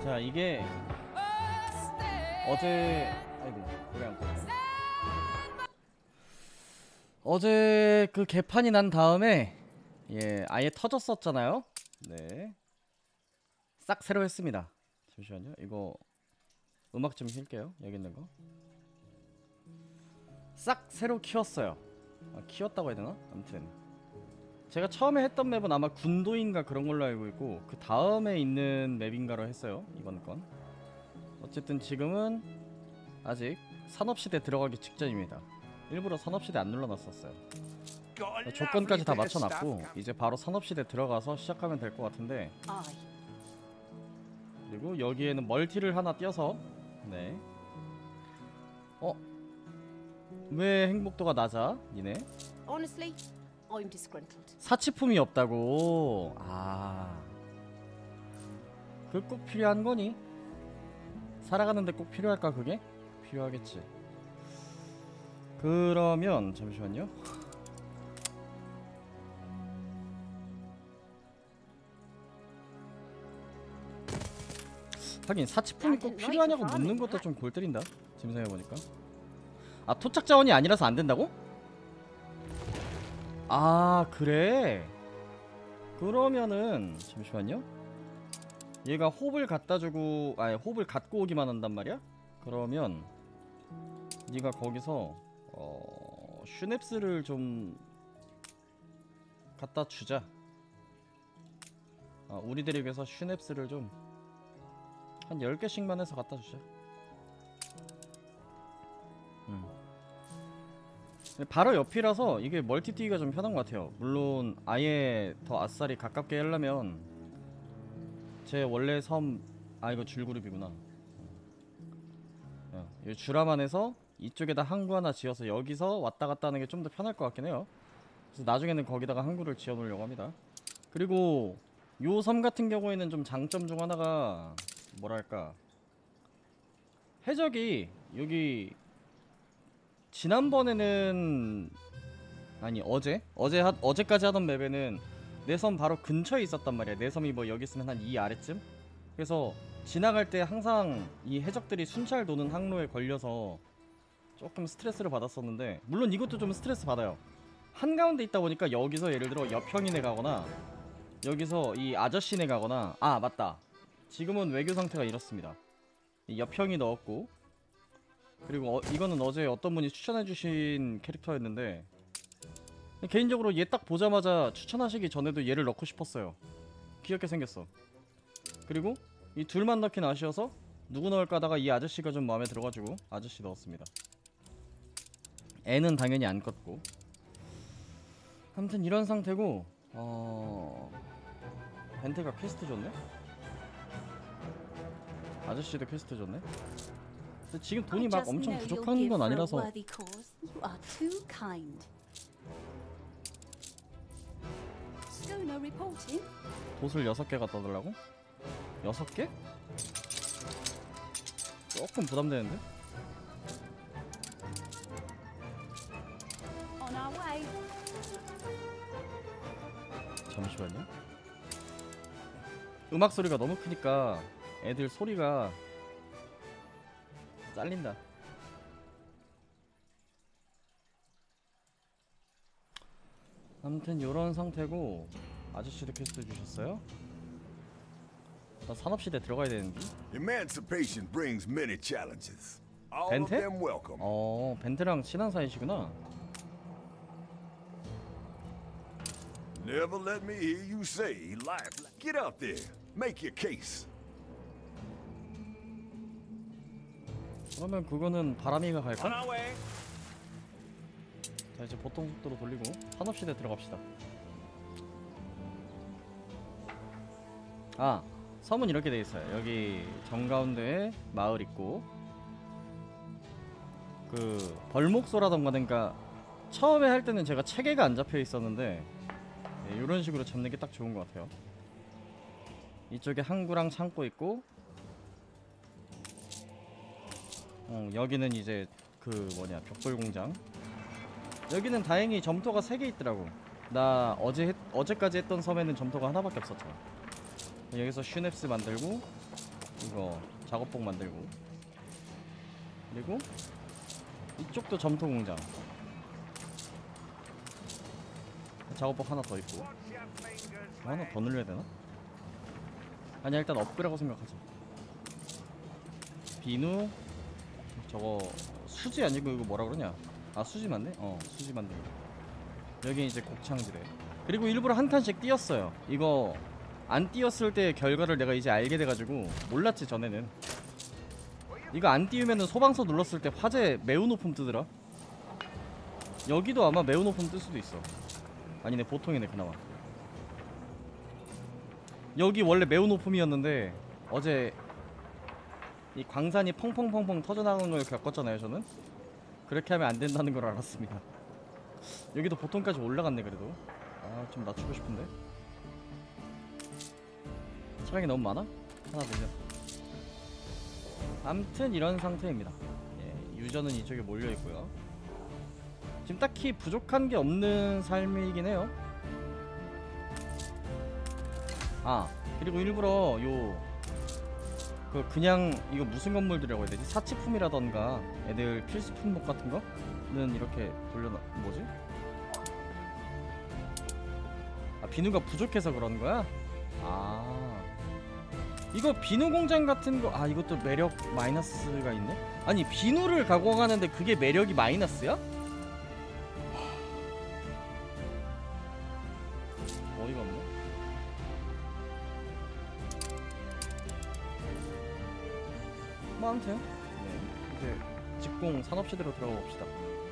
자, 이게 어제 아이고 노래 안 꺼져. 어제 그 개판이 난 다음에 아예 터졌었잖아요. 네, 싹 새로 했습니다. 잠시만요. 이거 음악 좀 킬게요. 여기 있는 거 싹 새로 키웠어요. 키웠다고 해야 되나? 아무튼 제가 처음에 했던 맵은 아마 군도인가 그런 걸로 알고 있고, 그 다음에 있는 맵인가로 했어요, 이번 건. 어쨌든 지금은 아직 산업시대 들어가기 직전입니다. 일부러 산업시대 안 눌러놨었어요. 조건까지 다 맞춰놨고 이제 바로 산업시대 들어가서 시작하면 될 것 같은데, 그리고 여기에는 멀티를 하나 띄어서 네. 왜 행복도가 낮아? 니네? Honestly, I'm disgruntled. 사치품이 없다고. 그 꼭 필요한 거니? 살아가는데 꼭 필요할까 그게? 필요하겠지. 그러면 잠시만요. 하긴 사치품이 꼭 필요하냐고 묻는 것도 좀 골 때린다, 지금 생각해보니까. 토착 자원이 아니라서 안 된다고? 그래? 그러면은 잠시만요. 얘가 홉을 갖다주고 홉을 갖고 오기만 한단 말이야? 그러면 네가 거기서 슈넵스를 좀 갖다 주자. 우리들이 위해서 슈넵스를 좀 한 10개씩만 해서 갖다 주자. 바로 옆이라서 이게 멀티 뛰기가 좀 편한 것 같아요. 물론 아예 더 아싸리 가깝게 하려면 제 원래 섬 이거 줄그룹이구나. 이 주라만에서 이쪽에다 항구 하나 지어서 여기서 왔다 갔다 하는 게 좀 더 편할 것 같긴 해요. 그래서 나중에는 거기다가 항구를 지어 놓으려고 합니다. 그리고 요 섬 같은 경우에는 좀 장점 중 하나가 뭐랄까, 해적이 여기 지난번에는 어제까지 하던 맵에는 내 섬 바로 근처에 있었단 말이야. 내 섬이 뭐 여기 있으면 한 이 아래쯤? 그래서 지나갈 때 항상 이 해적들이 순찰 도는 항로에 걸려서 조금 스트레스를 받았었는데, 물론 이것도 좀 스트레스 받아요. 한가운데 있다 보니까 여기서 예를 들어 옆형이네 가거나 여기서 이 아저씨네 가거나, 맞다, 지금은 외교 상태가 이렇습니다. 이 옆형이 넣었고, 그리고 이거는 어제 어떤 분이 추천해주신 캐릭터였는데, 개인적으로 얘 딱 보자마자 추천하시기 전에도 얘를 넣고 싶었어요. 귀엽게 생겼어. 그리고 이 둘만 넣긴 아쉬워서 누구 넣을까 하다가 이 아저씨가 좀 마음에 들어가지고 아저씨 넣었습니다. 애는 당연히 안 껐고. 아무튼 이런 상태고, 벤테가 퀘스트 줬네? 아저씨도 퀘스트 줬네? 근데 지금 돈이 막 엄청 부족한 건 아니라서. 돛을 6개 갖다 달라고? 6개? 조금 부담되는데? 잠시만요. 음악 소리가 너무 크니까 애들 소리가 잘린다. 아무튼 요런 상태고, 아저씨도 퀘스트 주셨어요? 나 산업시대 들어가야 되는데. Emancipation brings many challenges. All of 벤테? them welcome. 벤테랑 친한 사이시구나. Never let me hear you say life. Get out there. Make your case. 그러면 그거는 바람이가 갈까? 자, 이제 보통 속도로 돌리고 산업시대 들어갑시다. 섬은 이렇게 돼 있어요. 여기 정가운데에 마을 있고, 그 벌목소라던가, 그러니까 처음에 할 때는 제가 체계가 안 잡혀 있었는데 이런 식으로 잡는 게 딱 좋은 것 같아요. 이쪽에 항구랑 창고 있고, 여기는 이제 그 벽돌 공장. 여기는 다행히 점토가 3개 있더라고. 나 어제까지 했던 섬에는 점토가 하나밖에 없었잖아. 여기서 슈넵스 만들고, 이거 작업복 만들고, 그리고 이쪽도 점토 공장. 작업복 하나 더 있고. 하나 더 늘려야 되나? 아니야, 일단 업그라고 생각하자. 비누, 저거 수지 아니고 이거 뭐라 그러냐? 아, 수지 맞네? 수지 만들고. 여기 이제 곡창지래. 그리고 일부러 한 칸씩 띄었어요. 이거 안 띄었을 때의 결과를 내가 이제 알게 돼가지고 몰랐지 전에는. 이거 안 띄우면은 소방서 눌렀을 때 화재 매우 높음 뜨더라. 여기도 아마 매우 높음 뜰 수도 있어. 아니네, 보통이네 그나마. 여기 원래 매우 높음이었는데 어제 이 광산이 펑펑펑펑 터져나가는 걸 겪었잖아요 저는. 그렇게 하면 안 된다는 걸 알았습니다. 여기도 보통까지 올라갔네 그래도. 아, 좀 낮추고 싶은데. 차량이 너무 많아? 하나 늘려. 암튼 이런 상태입니다. 예, 유저는 이쪽에 몰려있고요. 지금 딱히 부족한 게 없는 삶이긴 해요. 아, 그리고 일부러 그냥 이거 무슨 건물들이라고 해야 되지? 사치품이라던가 애들 필수품목 같은 거는 이렇게 뭐지? 아, 비누가 부족해서 그런 거야? 아, 이거 비누 공장 같은 거, 아, 이것도 매력 마이너스가 있네? 아니, 비누를 가공하는데 그게 매력이 마이너스야? 어이가 없네. 뭐 아무튼 네, 이제 직공 산업시대로 들어가 봅시다.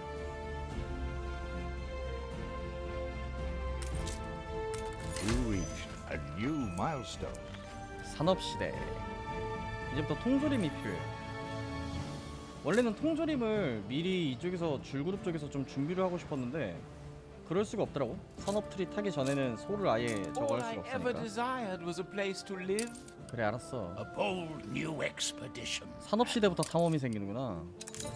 You reached a new milestone. 산업시대. 이제부터 통조림이 필요해. 원래는 통조림을 미리 이쪽에서 줄그룹 쪽에서 좀 준비를 하고 싶었는데 그럴 수가 없더라고. 산업 트리 타기 전에는 소를 아예 저거 할 수가 없으니까. 그래, 알았어. A bold new expedition. 산업시대부터 탐험이 생기는구나.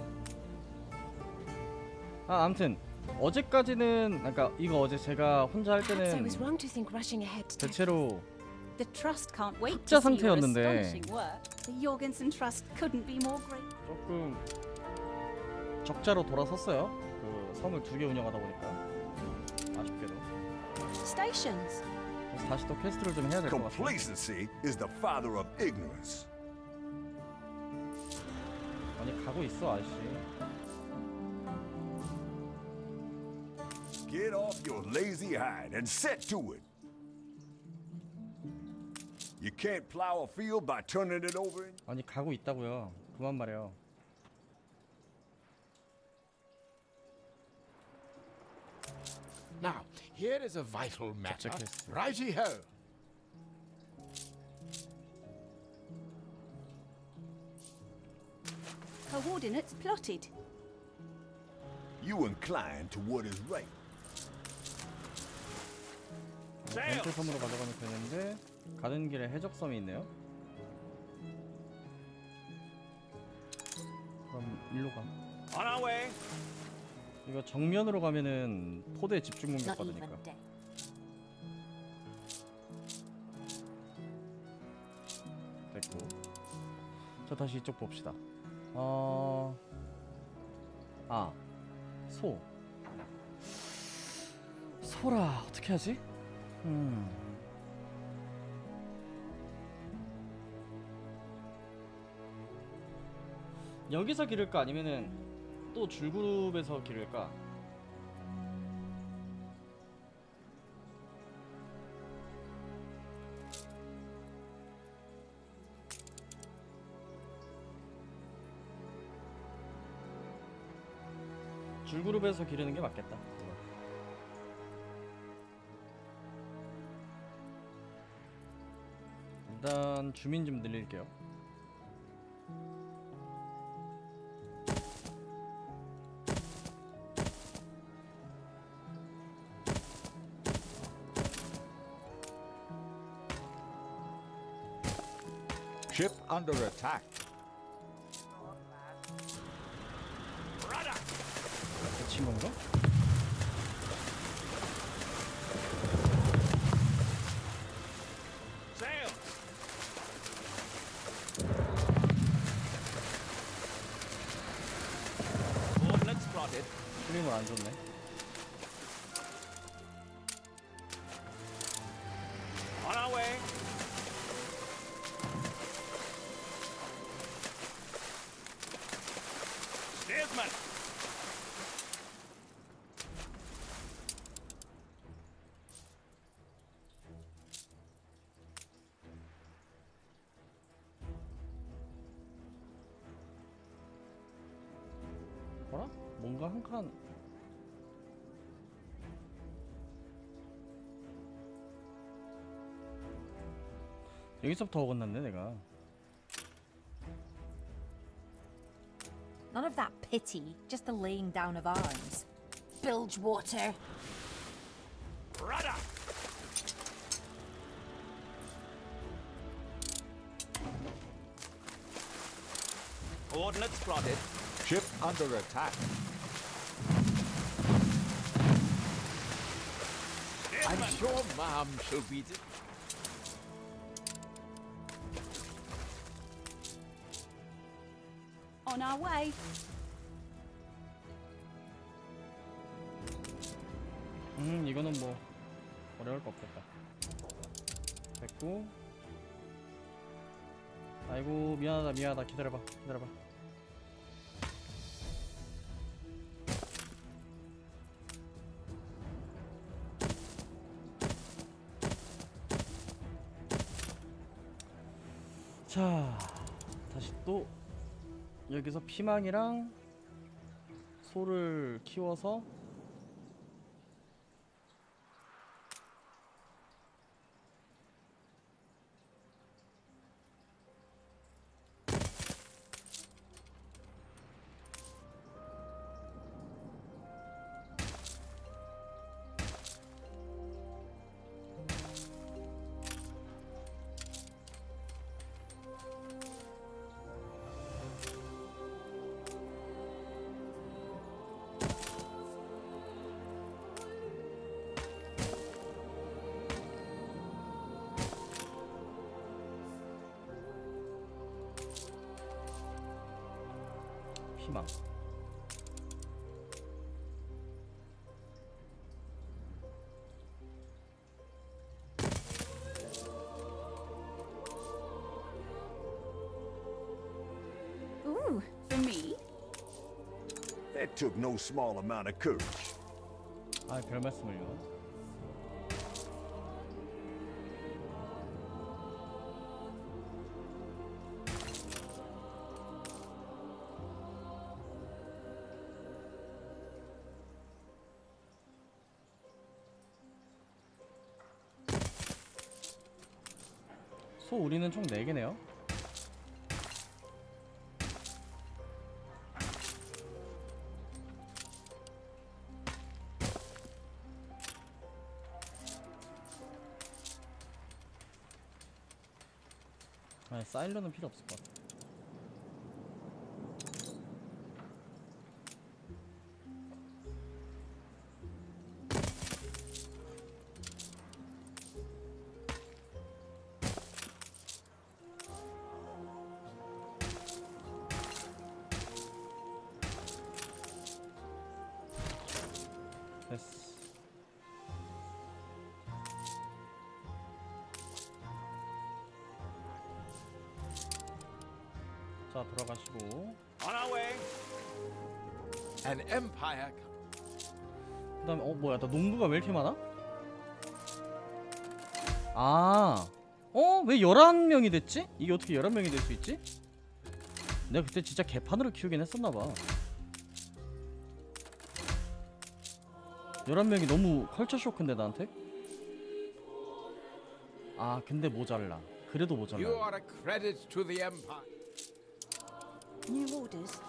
아, 암튼 어제까지는, 그러니까 이거 어제 제가 혼자 할 Perhaps I 때는 was wrong to think rushing ahead. 대체로 The trust can't wait 흑자 to see your 상태였는데 astonishing work. The Jorgensen Trust couldn't be more great. 조금 적자로 돌아섰어요. 그 섬을 2개 운영하다 보니까 아쉽게도. Stations. 그래서 다시 또 퀘스트를 좀 해야 될 것 같아요. Complacency is the father of ignorance. 아니, 가고 있어 아저씨. Get off your lazy hide and set to it. You can't plow a field by turning it over. 아니, 가고 있다고요. 그만 말해요. Now, here is a vital matter. Check this. Righty-ho. Coordinates plotted. You incline to what is right. 벤트 섬으로 가져가면 되는데 가는 길에 해적섬이 있네요. 그럼 일로 가. On our way. 이거 정면으로 가면은 포대 집중 공격 Not even 받으니까. dead. 됐고. 자, 다시 이쪽 봅시다. 아, 소라 어떻게 하지? 여기서 기를까 아니면은 또 줄그룹에서 기를까? 줄그룹에서 기르는 게 맞겠다. 일단 주민 좀 늘릴게요. Ship under attack. 미친 건가? Sail. 건물 안 좋네. On our way. Steersman. 뭐라? 뭔가 한 칸. 여기서부터 어긋났네 내가. None of that pity, just the laying down of arms. Bilgewater. Rudder. Coordinates plotted. Ship under attack. I'm Steersman. sure Ma'am shall be. On our way. 이거는 뭐 어려울 거 없겠다. 됐고. 아이고 미안하다 기다려봐. 자 다시 또 여기서 피망이랑 소를 키워서 피망. Ooh, for me? That took no small amount of courage. 아, 별 말씀을요. 소 우리는 총 4개네요. 아니 사일러는 필요 없을 것 같아. 됐어. 자 돌아가시고. On our way. An empire. 그 다음에 뭐야 나 농부가 왜 이렇게 많아? 아 왜 11명이 됐지? 이게 어떻게 11명이 될 수 있지? 내가 그때 진짜 개판으로 키우긴 했었나봐. 11명이 너무 컬처 쇼크인데 나한테? 아 근데 모자라. 그래도 You 모자라. are a credit to the empire. New orders.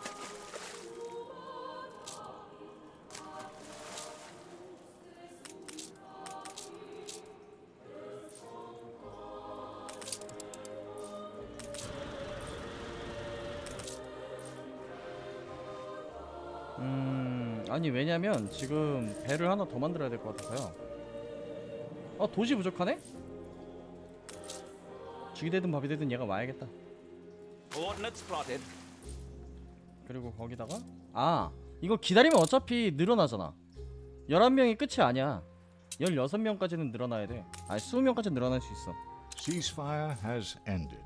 아니 왜냐면 지금 배를 하나 더 만들어야 될 것 같아서요. 도시 부족하네? 죽이 되든 밥이 되든 얘가 와야겠다. Coordinates plotted. 그리고 거기다가 이거 기다리면 어차피 늘어나잖아. 11명이 끝이 아니야. 16명까지는 늘어나야 돼. 아니 20명까지 늘어날 수 있어. Ceasefire has ended.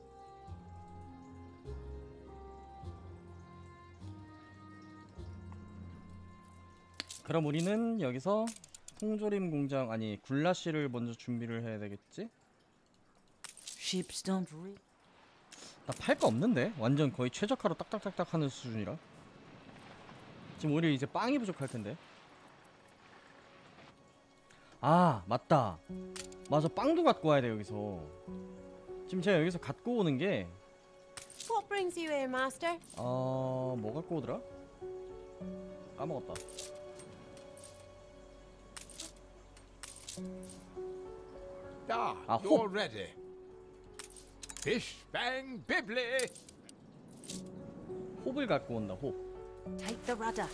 그럼 우리는 여기서 통조림 공장 아니 굴라시를 먼저 준비를 해야 되겠지? Ships don't reach. 나 팔 거 없는데? 완전 거의 최저가로 딱딱딱딱 하는 수준이라. 지금 오히려 이제 빵이 부족할 텐데. 아 맞다. 맞아 빵도 갖고 와야 돼 여기서. 지금 제가 여기서 갖고 오는 게 What brings you here, Master? 뭐 갖고 오더라? 까먹었다. Ah, Ah, you're ready. Bish bang bibbly. 홉을 갖고 온다 홉. Take the rudder.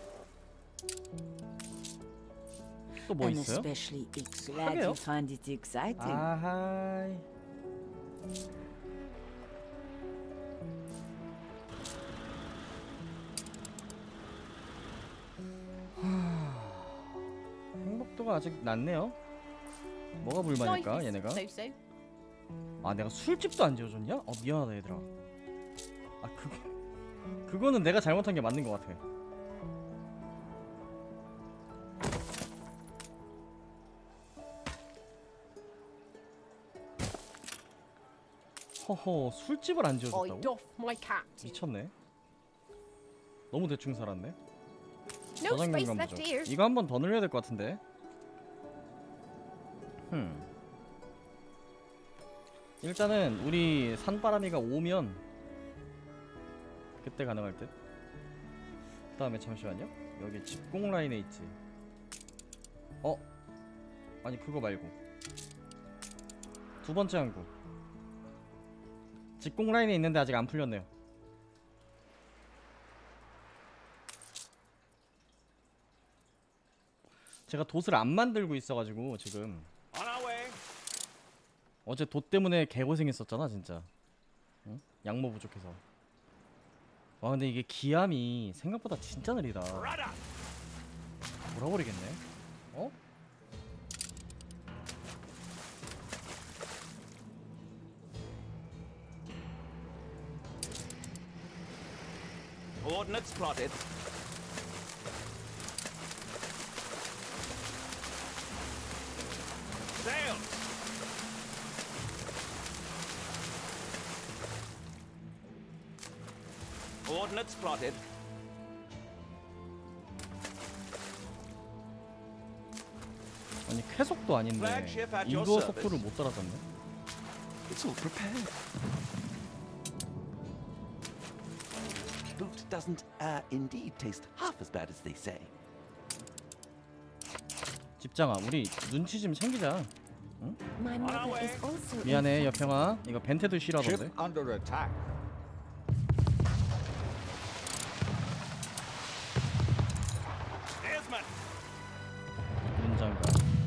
또 뭐 And 있어요? especially glad 하게요? you find it exciting. 아하이. 행복도가 아직 낮네요. 뭐가 불만일까 얘네가? So. 아 내가 술집도 안 지어줬냐? 미안하다 얘들아. 아 그거는 내가 잘못한 게 맞는 것 같아. 허허 술집을 안 I 지어줬다고? doff my cap. 미쳤네. 너무 대충 살았네. No 저장면 space 감 left 부족. here. 이거 한 번 더 늘려야 될 것 같은데. 일단은 우리 산바람이가 오면 그때 가능할 듯. 그 다음에 잠시만요. 여기 집공 라인에 있지. 아니 그거 말고 두 번째 항구. 집공 라인에 있는데 아직 안 풀렸네요. 제가 돛을 안 만들고 있어가지고 지금 On our way. 어제 돛 때문에 개고생했었잖아 진짜. 응? 양모 부족해서. 와 근데 이게 기암이 생각보다 진짜 느리다. Rudder. 돌아버리겠네. 어? Coordinates plotted. Sail. Coordinates plotted. 아니 쾌속도 아닌데 Flagship at your 인도 service. 속도를 못 따라잡네. It's all prepared. Loot doesn't, indeed taste half as bad as they say. 집장아 우리 눈치 좀 챙기자. My mother is also. 미안해 여평아. 이거 벤테도 싫어하던데. Ship under attack. Desmond. 문장가.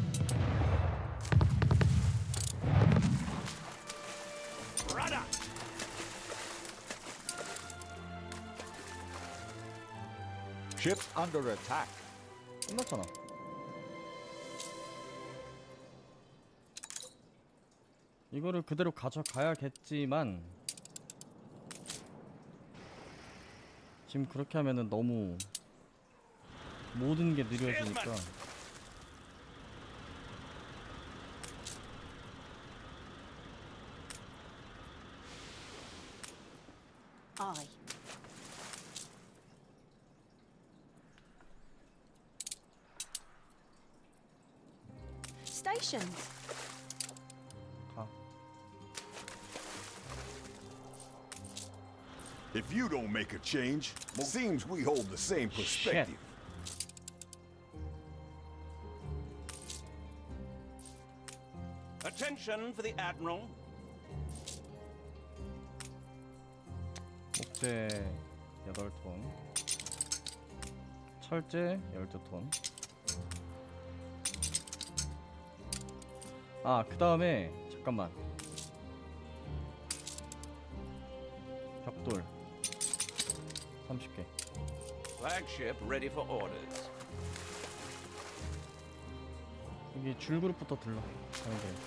Rudder. Ship under attack. 끝났잖아. 이거를 그대로 가져가야겠지만 지금 그렇게 하면은 너무 모든 게 느려지니까. Aye. Stations. 가. If you don't make a change, seems we hold the same perspective. Attention for the Admiral. 목재 8톤, 철제 12톤. 아, 그 다음에 잠깐만. 벽돌 30개. Flagship ready for orders. 여기 줄그룹부터 들러 가면 돼.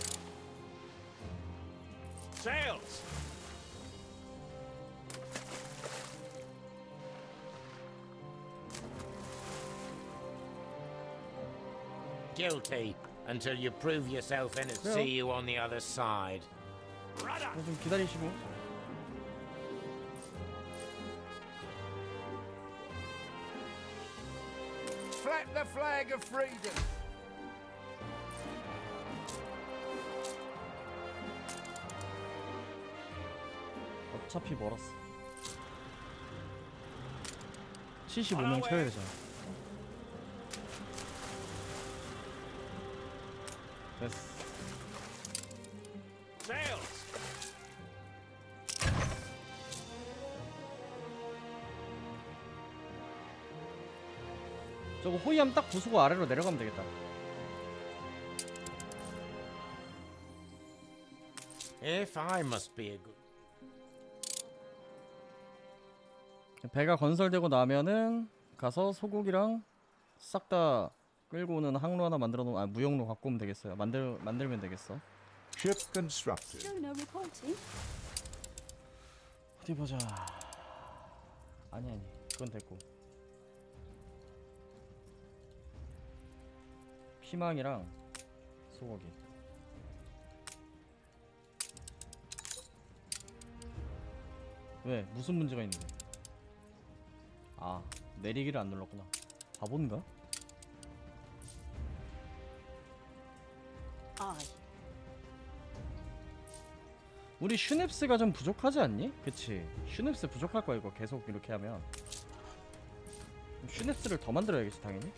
Sails! Guilty until you prove yourself in it. Yeah. See you on the other side. Rudder! 좀 기다리시고. Flap the flag of freedom. 어차피 멀었어. 75명 쳐야 되잖아. 됐어. Sails! 저거 호위함 딱 부수고 아래로 내려가면 되겠다. If I must be a good. 배가 건설되고 나면은 가서 소고기랑 싹 다 끌고 오는 항로 하나 만들어 놓은, 아, 무역로 갖고 오면 되겠어요. 만들면 되겠어. Ship constructed. Schooner reporting. 어디 보자. 아니 그건 됐고. 피망이랑 소고기. 왜? 무슨 문제가 있는데? 아, 내리기를 안 눌렀구나. 바본가? Aye. 우리 슈넵스가 좀 부족하지 않니? 그치? 슈넵스 부족할 거야 이거 계속 이렇게 하면. 슈넵스를 더 만들어야겠지 당연히.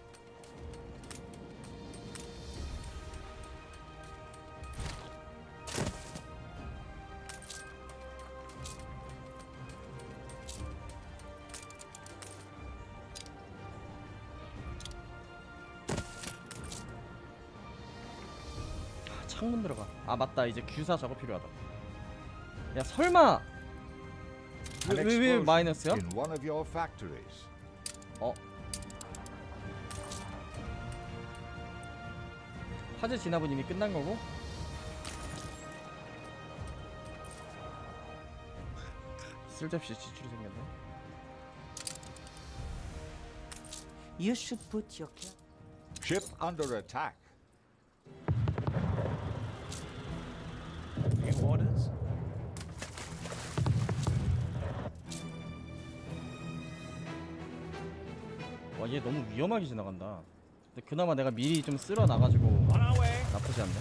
창문 들어가. 아 맞다, 이제 규사 작업 필요하다. 야 설마 An 왜 explosion 마이너스야? in one of your factories. 어? 화재 진압은 이미 끝난 거고? 쓸데없이 지출이 생겼네. You should put your Ship under attack. New orders? 와, 얘 너무 위험하게 지나간다. 근데 그나마 내가 미리 좀 쓸어 놔가지고 On our way. 나쁘지 않네.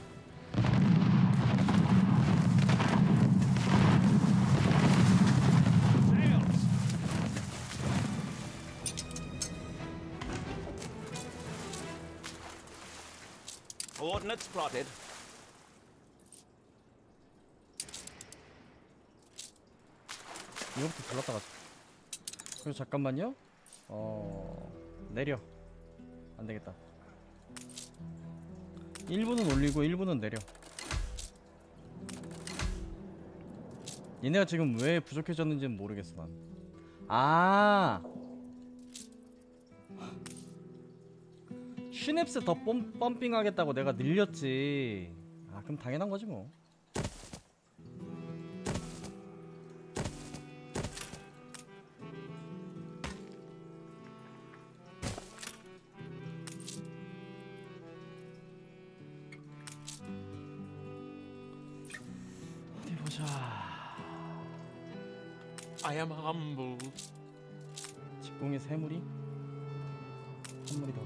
Sails! Ordnance plotted. 이거부터 불렀다 가자. 그리고 잠깐만요. 내려. 안 되겠다. 1분은 올리고 1분은 내려. 얘네가 지금 왜 부족해졌는지는 모르겠어 난. 아, 슈넵스 더 펌핑 하겠다고 내가 늘렸지. 아, 그럼 당연한 거지 뭐. 어디 보자. I am humbled. 직공의 새물이? 한 무리 더.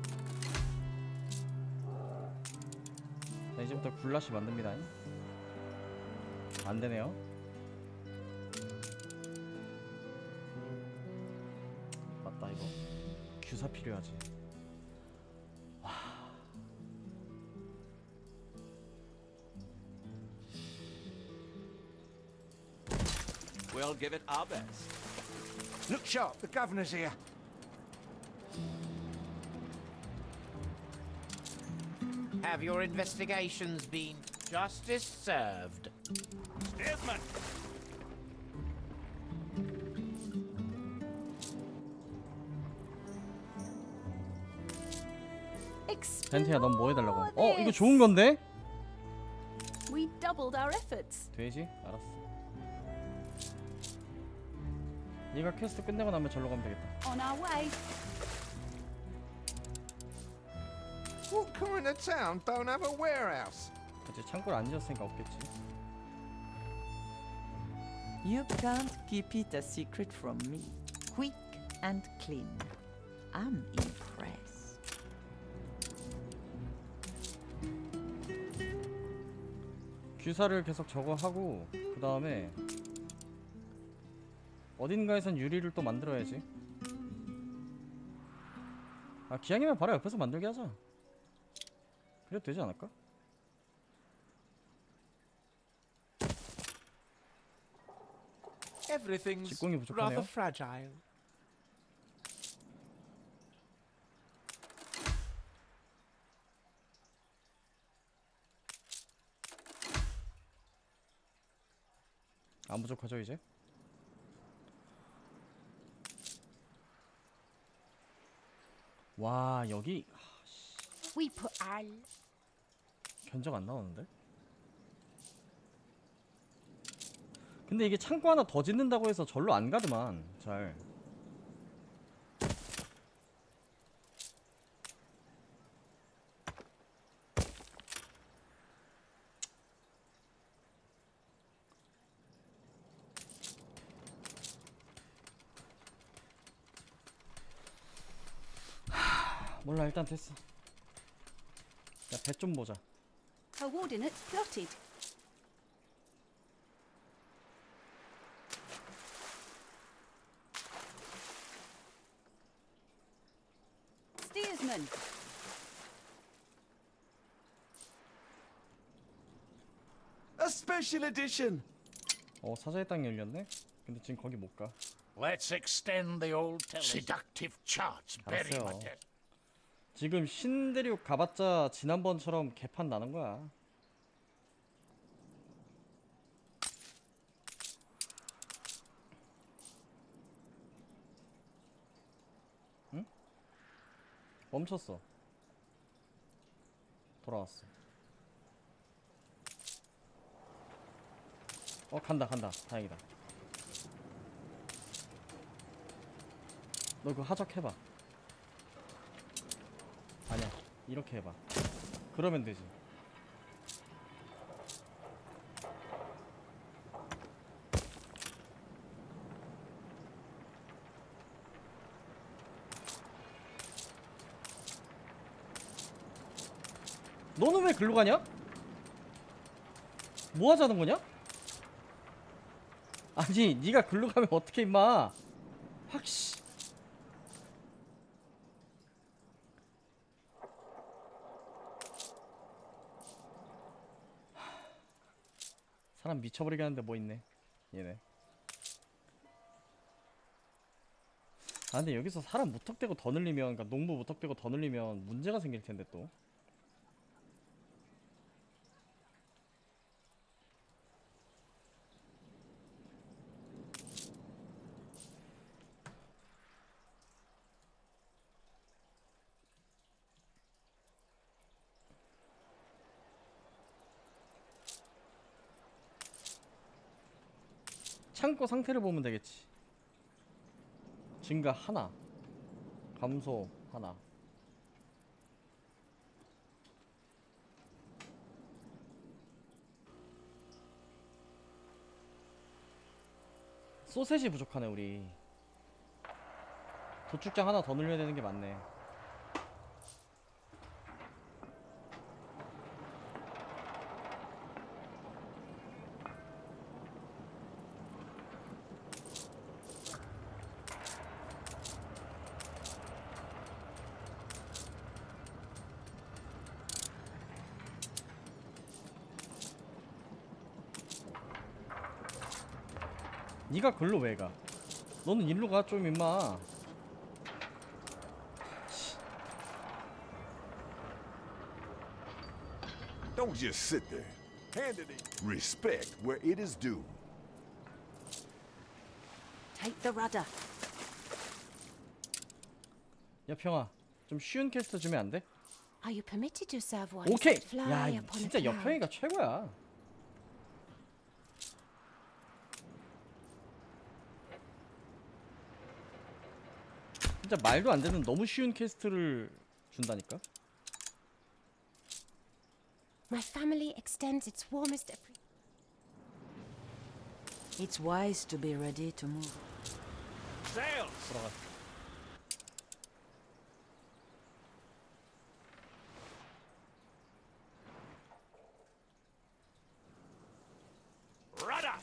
자, 이제부터 굴라시 만듭니다. 안 되네요. 맞다, 이거 규사 필요하지. We'll give it our best. Look sharp, the governor's here. Have your investigations been justice served? Steersman! 벤트야 넌 뭐 해달라고? 이거 좋은 건데? We doubled our efforts. 돼지? 알았어. 네가 퀘스트 끝내고 나면 절로 가면 되겠다. On our way. What kind of town don't have a warehouse? 그치, 창고를 안 지었으니까 없겠지. You can't keep it a secret from me. Quick and clean. I'm impressed. 규사를 계속 저거 하고 그 다음에 어딘가에선 유리를 또 만들어야지. 아 기왕이면 바로 옆에서 만들게 하자. 그래도 되지 않을까? Everything's 직공이 부족하네요. rather fragile. 안 부족하죠 이제? 와 여기 We put our 견적 안 나오는데? 근데 이게 창고 하나 더 짓는다고 해서 절로 안 가더만 잘. 몰라 일단 됐어. 야 배 좀 보자. Coordinates plotted. Steersman. A special edition. 사자의 땅 열렸네? 근데 지금 거기 못 가. Let's extend the old seductive charts. Very 알았어요. much. 지금 신대륙 가봤자 지난번처럼 개판 나는 거야. 응? 멈췄어. 돌아왔어. 간다 다행이다. 너 그거 하적해봐. 아니야 이렇게 해봐. 그러면 되지. 너는 왜 글로 가냐? 뭐 하자는 거냐? 아니 네가 글로 가면 어떻게 임마. 확씨. 사람 미쳐버리게 하는데 뭐 있네 얘네. 아 근데 여기서 사람 무턱대고 더 늘리면, 그러니까 농부 무턱대고 더 늘리면 문제가 생길 텐데 또. 창고 상태를 보면 되겠지. 증가 하나, 감소 하나. 소세지 부족하네 우리. 도축장 하나 더 늘려야 되는 게 맞네. 니가 글로 왜 가? 너는 일로 가 좀 임마. Don't just sit there. Hand it in. Respect where it is due. Take the rudder. 야 평아, 좀 쉬운 퀘스트 주면 안 돼? Are you permitted to serve ones 오케이. that fly 야 upon a 진짜 cloud? 역평이가 최고야. 진짜 말도 안 되는 너무 쉬운 퀘스트를 준다니까. My family extends its warmest appreciation. It's wise to be ready to move. Sails! 들어가. Rudder!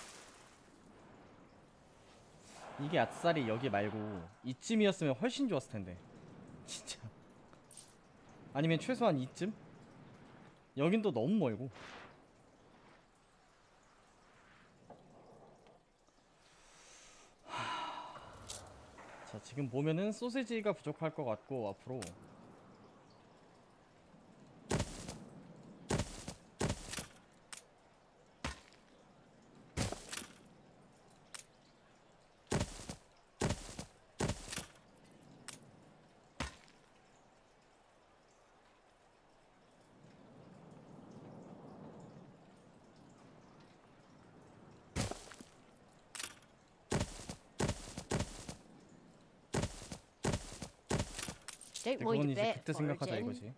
이게 아싸리 여기 말고 이쯤이었으면 훨씬 좋았을 텐데. 진짜. 아니면 최소한 이쯤? 여긴 또 너무 멀고. 자, 지금 보면은 소세지가 부족할 것 같고 앞으로 Don't 그건 mind a 이제 bit, 그때 생각하자 Origin. 이거지.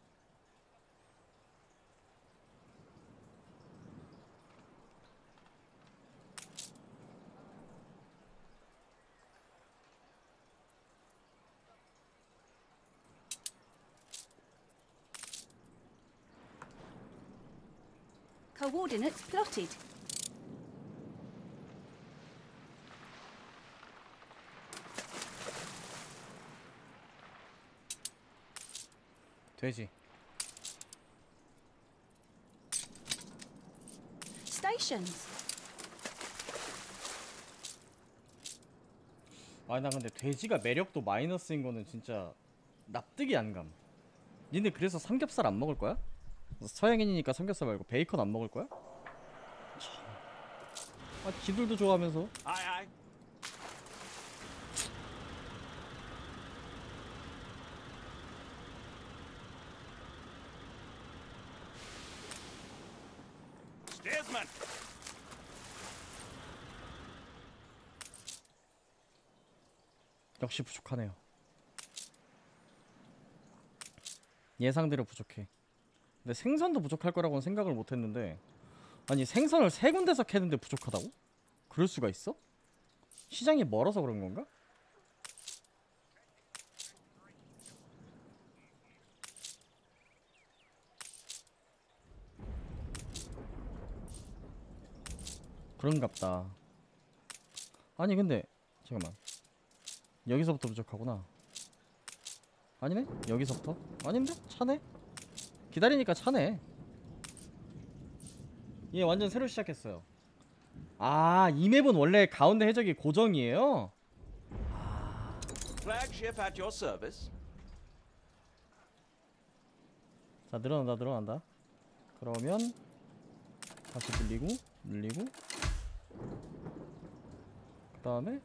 Coordinates plotted. 돼지. Stations. 아, 나 근데 돼지가 매력도 마이너스인 거는 진짜 납득이 안 감. 니네 그래서 삼겹살 안 먹을 거야? 서양인이니까 삼겹살 말고 베이컨 안 먹을 거야? 참. 아, 기들도 좋아하면서. Aye, aye. Steersman! 역시 부족하네요. 예상대로 부족해. 근데 생선도 부족할 거라고는 생각을 못 했는데, 아니 생선을 3군데서 캐는데 부족하다고? 그럴 수가 있어? 시장이 멀어서 그런 건가? 그런갑다. 아니 근데 잠깐만, 여기서부터 부족하구나. 아니네? 여기서부터? 아닌데? 차네? 기다리니까 차네. 얘 완전 새로 시작했어요. 아, 이 맵은 원래 가운데 해적이 고정이에요? Flagship at your service. 자, 늘어난다 늘어난다. 그러면 다시 늘리고 그 다음에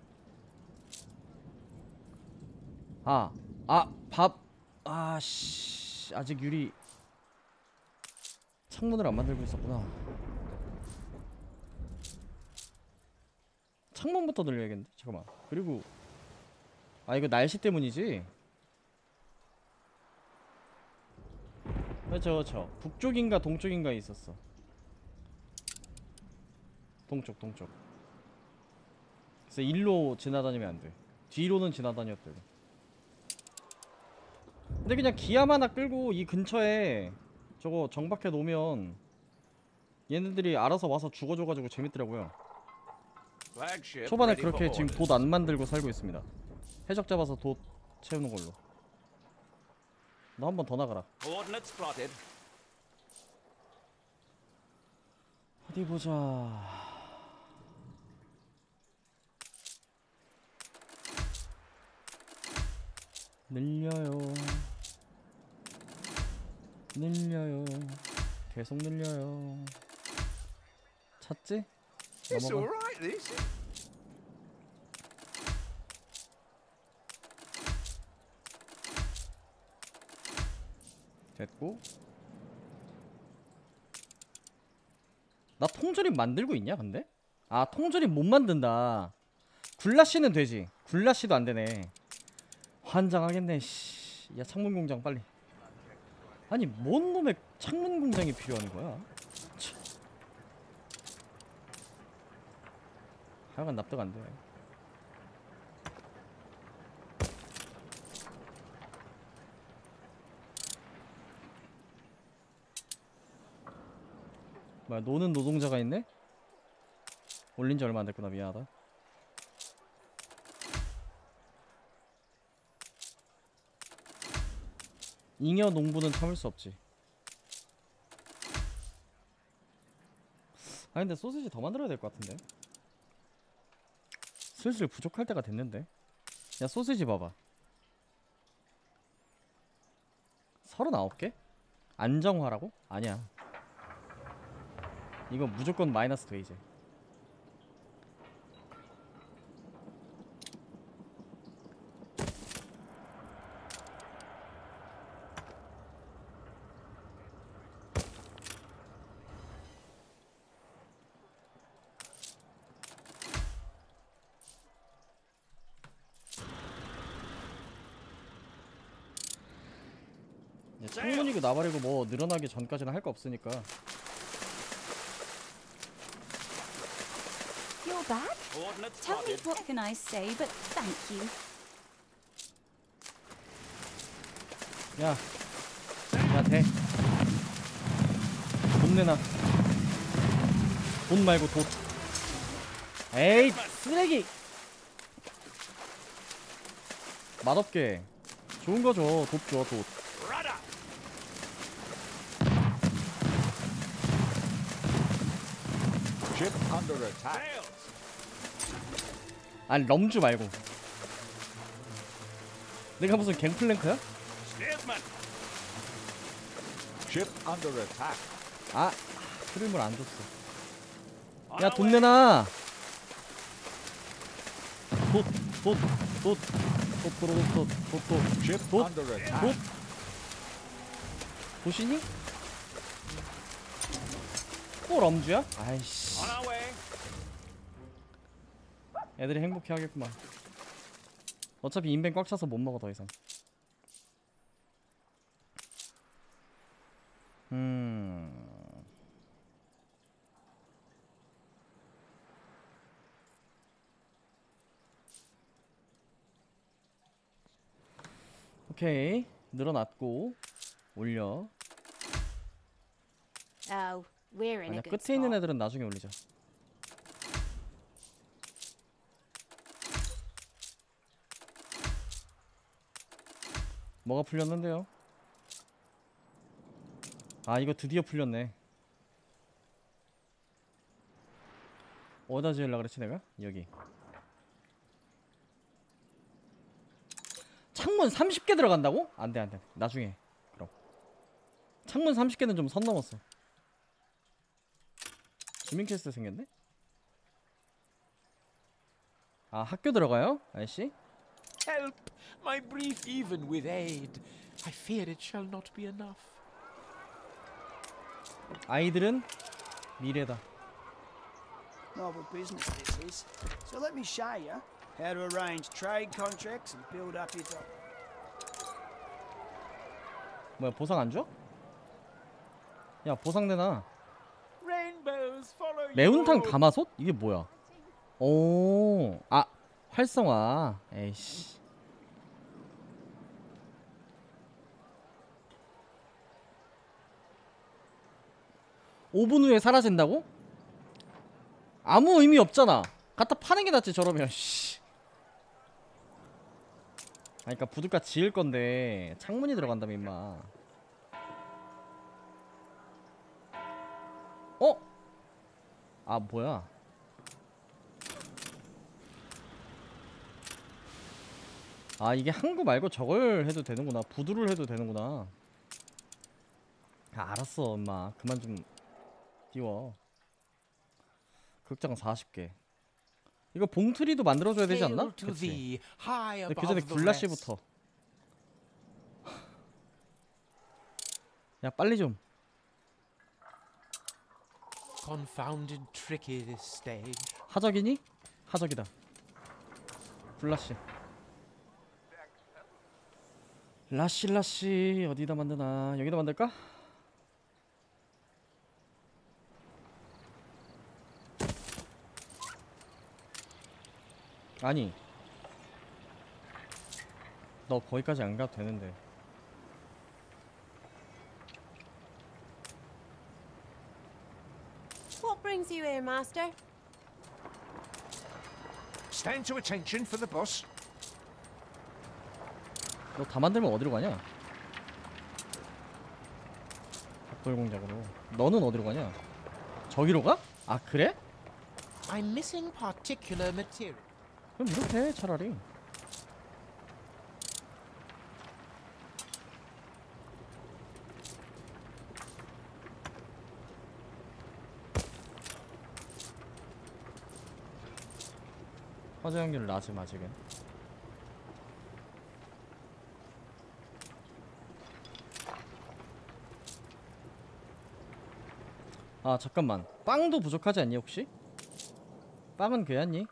아씨 아직 유리 창문을 안 만들고 있었구나. 창문부터 늘려야겠는데? 잠깐만. 그리고 아, 이거 날씨 때문이지? 그렇죠. 북쪽인가 동쪽인가에 있었어. 동쪽. 그래서 일로 지나다니면 안 돼. 뒤로는 지나다녔대. 근데 그냥 기암 하나 끌고 이 근처에 저거 정박해 놓으면 얘네들이 알아서 와서 죽어줘가지고 재밌더라고요. Flagship 초반에 ready for 그렇게 지금 orders. 돛 안 만들고 살고 있습니다. 해적 잡아서 돛 채우는 걸로. 너 한 번 더 나가라. Coordinates plotted. 어디 보자. 늘려요. 계속 늘려요. 찾지? It's 넘어가. all right, this. 됐고. 나 통조림 만들고 있냐 근데? 아 통조림 못 만든다. 굴라시는 되지. 굴라시도 안 되네. 환장하겠네. 씨. 야 창문 공장 빨리. 아니 뭔 놈의 창문 공장이 필요한 거야? 치. 하여간 납득 안 돼. 뭐야 노는 노동자가 있네? 올린지 얼마 안 됐구나. 미안하다. 잉여 농부는 참을 수 없지. 아 근데 소시지 더 만들어야 될 것 같은데. 슬슬 부족할 때가 됐는데. 야 소시지 봐봐. 39개? 안정화라고? 아니야. 이거 무조건 마이너스 돼 이제. 창문이고 나발이고 뭐 늘어나기 전까지는 할 거 없으니까. You're back? Coordinates Tell me spotted. what can I say, but thank you. 야, 야 돼. 돈 내놔. 돈 말고 돈. 에이 쓰레기. 맛없게. 좋은 거 줘. 돈 줘. 돈. Rudder. Ship under attack. Sails. 아니 럼주 말고. 내가 무슨 갱플랭크야? Steersman. Ship under attack. 아 흐름을 안 줬어. On 야 our 돈 way. 내놔. 돈. Ship 돈. under attack. 보시니? 또 럼주야? 아이씨. On our way. 애들이 행복해하겠구만. 어차피 인벤 꽉 차서 못 먹어 더 이상. 오케이 늘어났고 올려. Oh, we're in 아니야 a good 끝에 있는 spot. 애들은 나중에 올리자. 뭐가 풀렸는데요? 아 이거 드디어 풀렸네. 어디다 지으려고 그랬지 내가? 여기. 창문 30개 들어간다고? 안돼 안돼 나중에. 그럼 창문 30개는 좀 선 넘었어. 주민캐스트 생겼네? 아 학교 들어가요? 아저씨? Help! My brief even with aid. I fear it shall not be enough. 아이들은 미래다. Novel business this is. So let me show you how to arrange trade contracts and build up your dock. 뭐야 보상 안 줘? 야 보상 내놔. Rainbows follow 매운탕 you. 가마솥? 이게 뭐야? 오, 아 활성화. 에이씨. (5분) 후에 사라진다고? 아무 의미 없잖아. 갖다 파는 게 낫지 저러면. 씨. 아니 그니까 부둣가 지을 건데 창문이 들어간다며 임마. 어? 아 뭐야? 아 이게 항구 말고 저걸 해도 되는구나. 부두를 해도 되는구나. 아 알았어 엄마 그만 좀 띄워. 극장 40개. 이거 봉투리도 만들어줘야 되지 않나? Hail to 그치. thee, high 근데 그 above 전에 the 굴라시부터. 야 빨리 좀. Confounded tricky this stage. 하적이니? 하적이다. 굴라시. 라시 어디다 만드나? 여기다 만들까? 아니 너 거기까지 안 가도 되는데. What brings you here, Master? Stand to attention for the boss. 너 다 만들면 어디로 가냐? 벽돌 공작으로. 너는 어디로 가냐? 저기로 가? 아 그래? I'm missing particular material. 그럼 이렇게 해 차라리. 화재 확률 낮음 아직은. 아 잠깐만, 빵도 부족하지 않니 혹시? 빵은 괜찮니?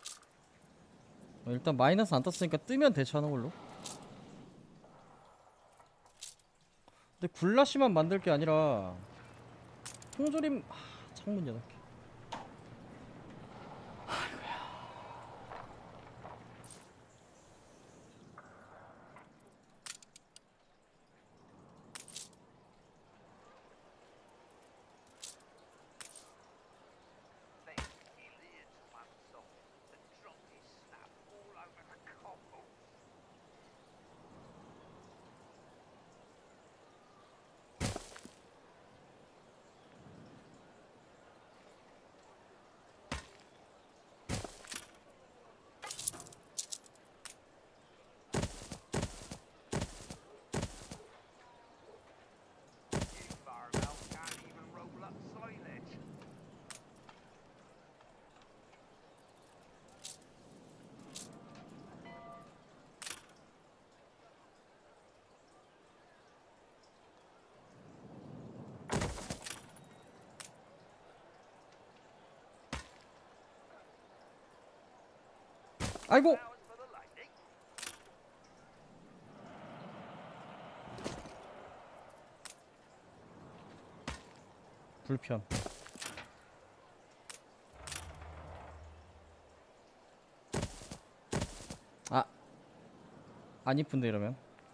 일단 마이너스 안 떴으니까 뜨면 대처하는 걸로. 근데 굴라시만 만들 게 아니라 통조림. 창문 8개. 아이고. 불편. 아, 안 이쁜데 이러면.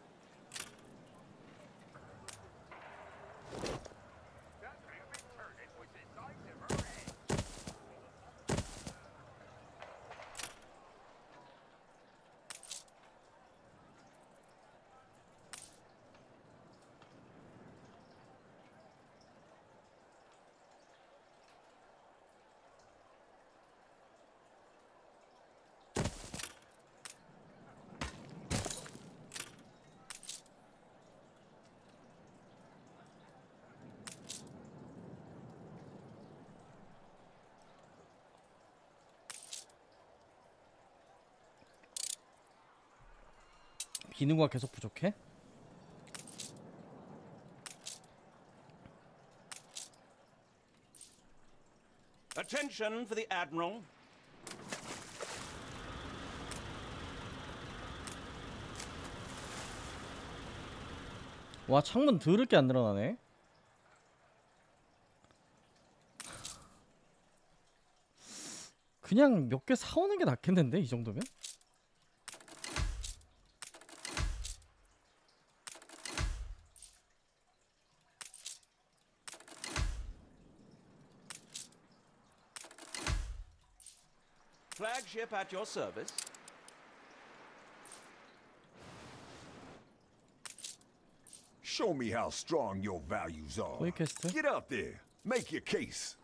비누가 계속 부족해? Attention for the Admiral. 와, 창문 더럽게 안 늘어나네. 그냥 몇 개 사오는 게 낫겠는데 이 정도면? Flagship at your service. Show me how strong your values are. 소위 퀘스트? Get out there. Make your case.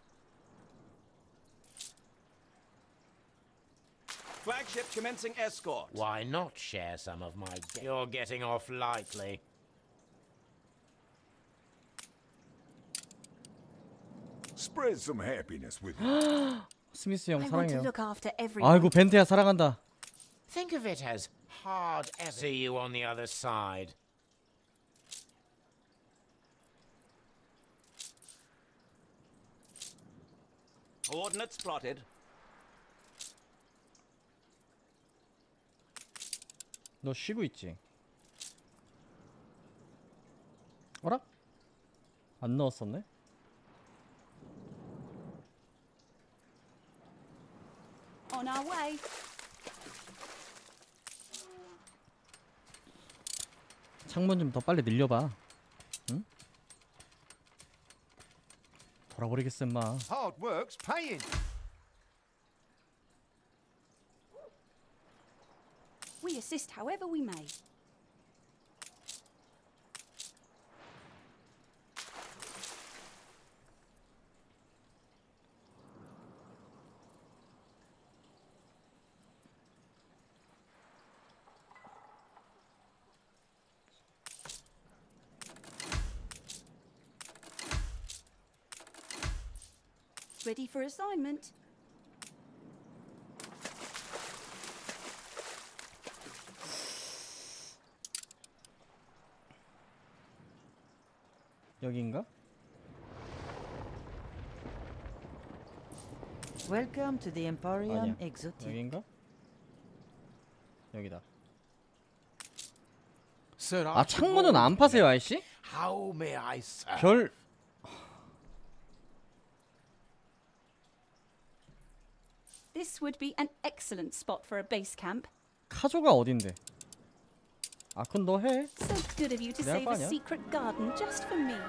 Flagship commencing escort. Why not share some of my... You're getting off lightly. Spread some happiness with me. 스미스 형 I want to 사랑해요. look after everyone. 아이고 벤트야 사랑한다. Think of it as hard as... See you on the other side. Coordinates plotted. 너 쉬고 있지? 어라? 안 넣었었네? On our way. 창문 좀 더 빨리 늘려봐. 응? 돌아버리겠어 인마. Hard work's paying. We assist however we may. Ready for assignment. 여긴가? Welcome to the Emporium 아니야. Exotique. 여긴가? 여기다. Sir 아 창문은 안 파세요 아이씨? How may I serve? 별 This would be an excellent spot for a base camp. 카조가 어딘데? 아 그건 너 해. So good of you to 내가 할 save 거 a 아니야? secret garden just for me.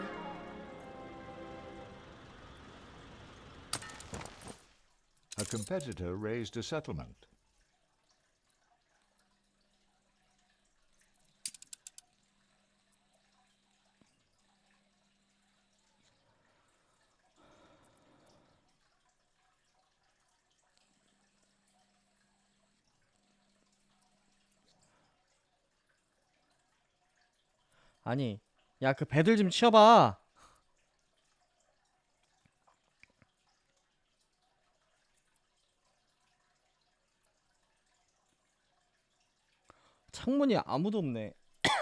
A competitor raised a settlement. 아니 야 그 배들 좀 치워봐. 창문이 아무도 없네.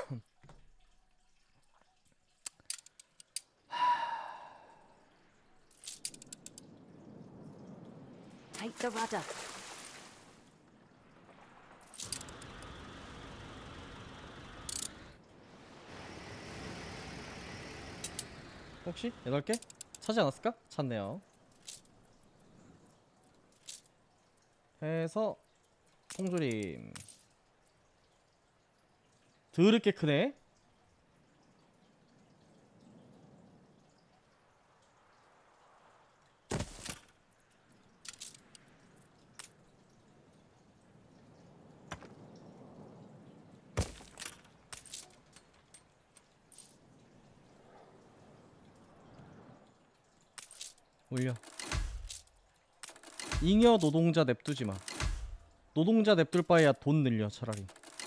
Take the rudder. 혹시 8개? 차지 않았을까? 찾네요. 해서 통조림 드럽게 크네. 올려. 잉여 노동자 냅두지마. 노동자 냅둘 바에야 돈 늘려 차라리.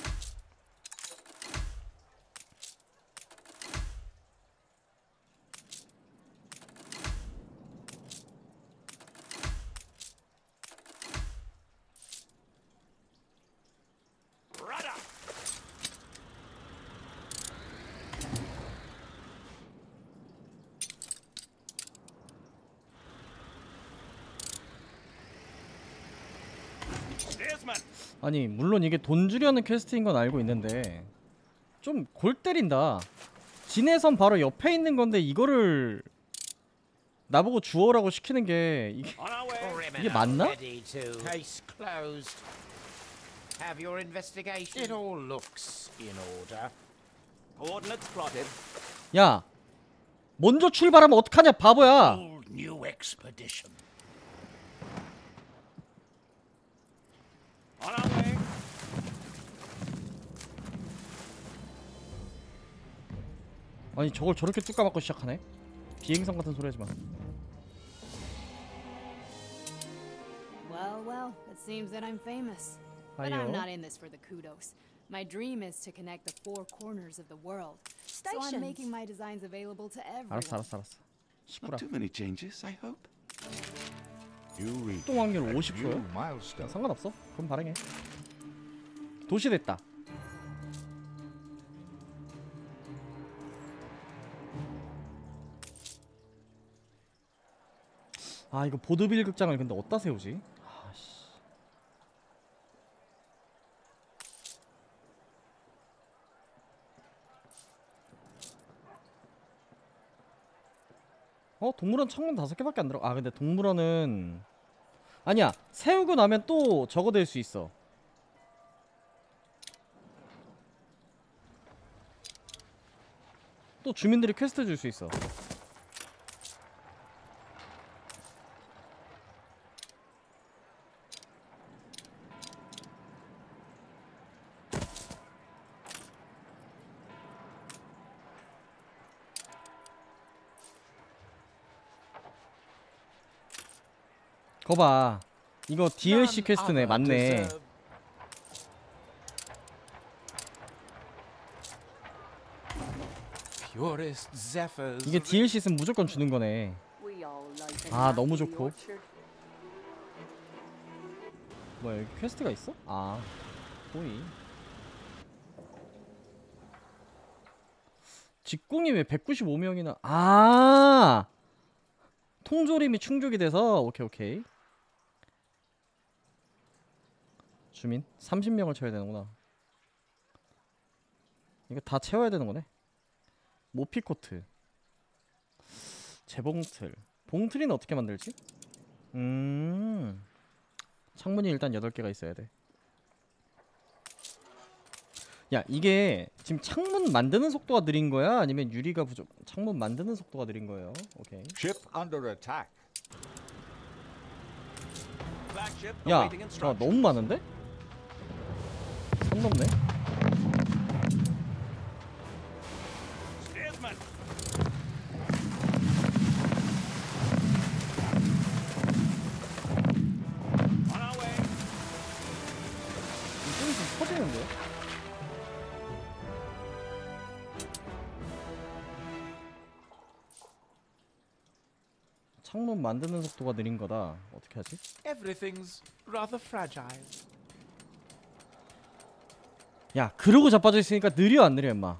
아니 물론 이게 돈 주려는 퀘스트인 건 알고 있는데 좀 골 때린다. 진해섬 바로 옆에 있는 건데 이거를 나보고 주워라고 시키는 게 이게 맞나? Case closed. Have your investigation. It all looks in order. Coordinates plotted. 야 먼저 출발하면 어떡하냐 바보야. New expedition. On our way. 아니 저걸 저렇게 뚝 까맞고 시작하네. 비행선 같은 소리 하지마. Well, well, it seems that I'm famous. But I'm 아이요. not in this for the kudos. My dream is to connect the four corners of the world. So I'm Stations. making my designs available to everyone. 알았어. 시끄라. Not too many changes, I hope. You reach 동 확률 a 50%요? new milestone. 상관없어. 그럼 발행해. 도시 됐다. 아 이거 보드빌 극장을 근데 어디다 세우지? 아씨. 동물원 창문 5개밖에 안 들어. 아 근데 동물원은 아니야. 세우고 나면 또 저거 될 수 있어. 또 주민들이 퀘스트 줄 수 있어. 거봐 이거 DLC 퀘스트네. 맞네. 이게 DLC 있으면 무조건 주는 거네. 아 너무 좋고. 뭐야 여기 퀘스트가 있어? 아 보이. 직공이 왜 195명이나. 아 통조림이 충족이 돼서. 오케이 오케이. 주민 30명을 채워야 되는구나. 이거 다 채워야 되는 거네. 모피코트, 재봉틀. 봉틀이는 어떻게 만들지? 창문이 일단 8개가 있어야 돼. 야 이게 지금 창문 만드는 속도가 느린 거야? 아니면 유리가 부족? 창문 만드는 속도가 느린 거예요. 오케이. Ship under attack. 야, 너무 많은데? 선 넘네. 이쪽이 좀 터지는데요? 창문 만드는 속도가 느린 거다. 어떻게 하지? Everything's rather fragile. 야, 그러고 자빠져 있으니까 느려 안 느려 임마.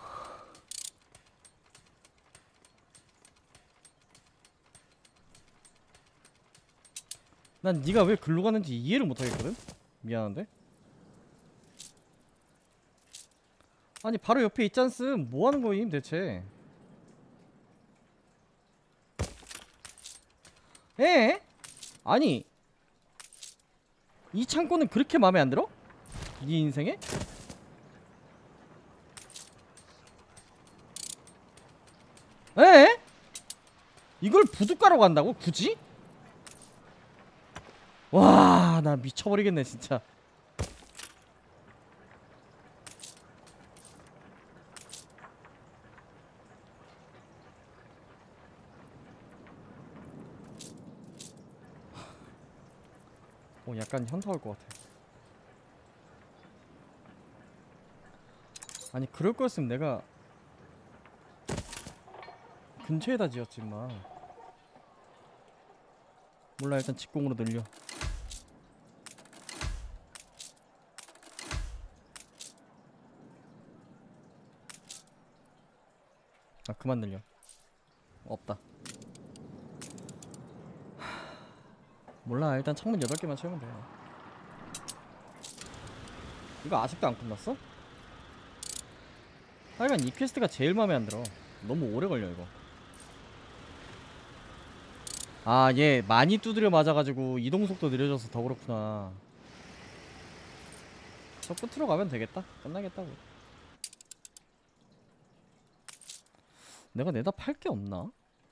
난 네가 왜 글로 가는지 이해를 못 하겠거든? 미안한데? 아니 바로 옆에 있잖음. 뭐 하는 거임 대체? 에? 아니 이 창고는 그렇게 마음에 안 들어? 네 인생에? 에? 이걸 부둣가로 간다고? 굳이? 와, 나 미쳐버리겠네 진짜. 약간 현타 올 것 같아. 아니 그럴 거였으면 내가 근처에다 지었지 마. 몰라, 일단 직공으로 늘려. 아 그만 늘려. 없다. 몰라, 일단 창문 8개만 채우면 돼. 이거 아직도 안 끝났어? 하여간 이 퀘스트가 제일 맘에 안 들어. 너무 오래 걸려 이거. 아, 얘 많이 두드려 맞아가지고 이동속도 느려져서 더 그렇구나. 저 끝으로 가면 되겠다. 끝나겠다고. 내가 내다 팔 게 없나?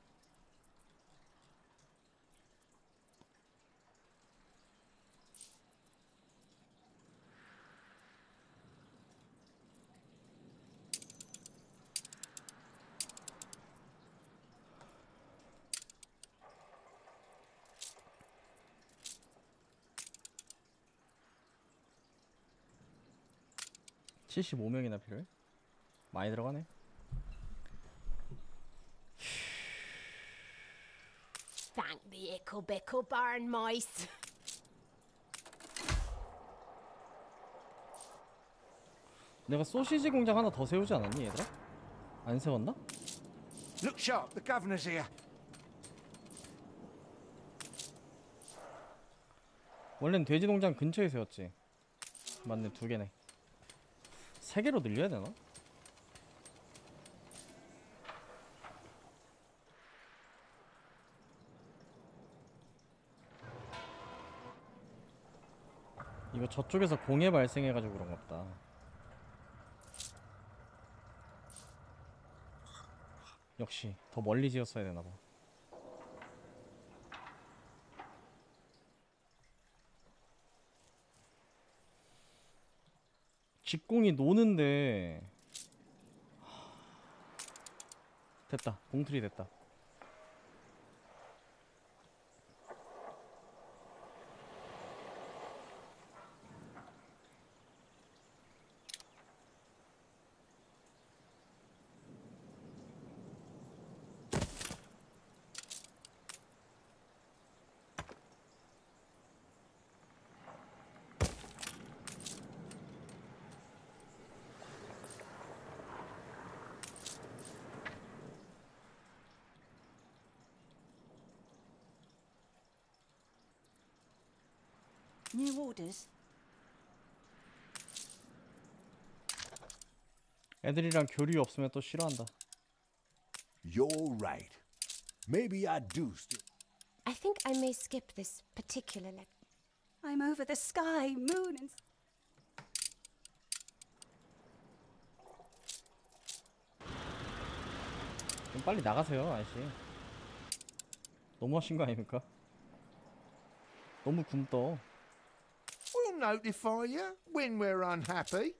(75명이나) 필요해? 많이 들어가네. Thank the ickle-bickle barn mice. 내가 소시지 공장 하나 더 세우지 않았니 얘들아? 안 세웠나? Look sharp, the governor's here. 원래는 돼지 농장 근처에 세웠지. 맞네, 2개네. 3개로 늘려야 되나? 이거 저쪽에서 공해 발생해가지고 그런가 보다. 역시 더 멀리 지었어야 되나봐. 직공이 노는데 됐다. 봉틀이 됐다. New orders? 애들이랑 교류 없으면 또 싫어한다. You're right. Maybe I do still. I think I may skip this particular I'm over the sky, moon, and 좀 빨리 나가세요, 아저씨. 너무 하신 거 아닙니까? 너무 굼떠. We'll notify you when we're unhappy.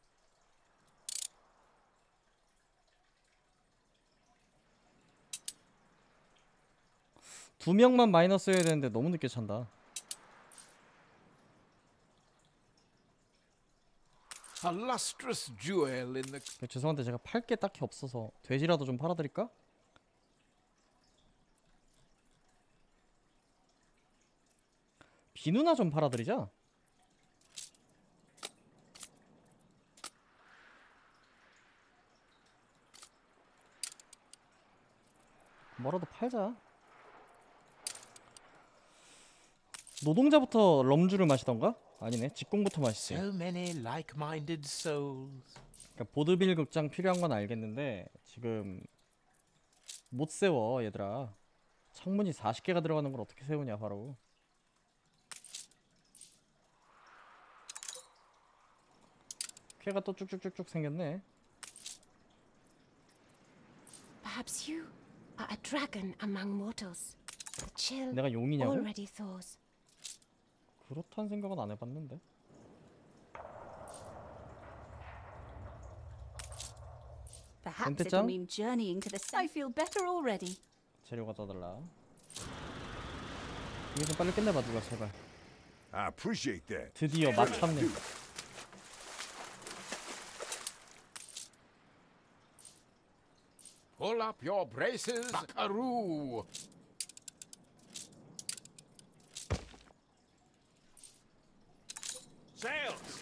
두 명만 마이너스 해야 되는데 너무 늦게 찬다. A lustrous jewel in the... 죄송한데 제가 팔 게 딱히 없어서 돼지라도 좀 팔아드릴까? 비누나 좀 팔아드리자. 뭐라도 팔자. 노동자부터 럼주를 마시던가? 아니네, 직공부터 마시지. So many like-minded souls. 그러니까 보드빌 극장 필요한 건 알겠는데 지금 못 세워 얘들아. 창문이 40개가 들어가는 걸 어떻게 세우냐 바로. 쾌가 또 쭉쭉쭉쭉 생겼네. Perhaps you are a dragon among mortals. The chill 내가 용이냐고? already thaws. 그렇다는 생각은 안 해봤는데. perhaps 엔트짱? it'll mean journeying to the sun. I feel better already. 재료 갖다 달라. 이거 좀 빨리 끝내봐 누가 제발. I appreciate that. 드디어 마참네. Pull up your braces, buckaroo! Sails!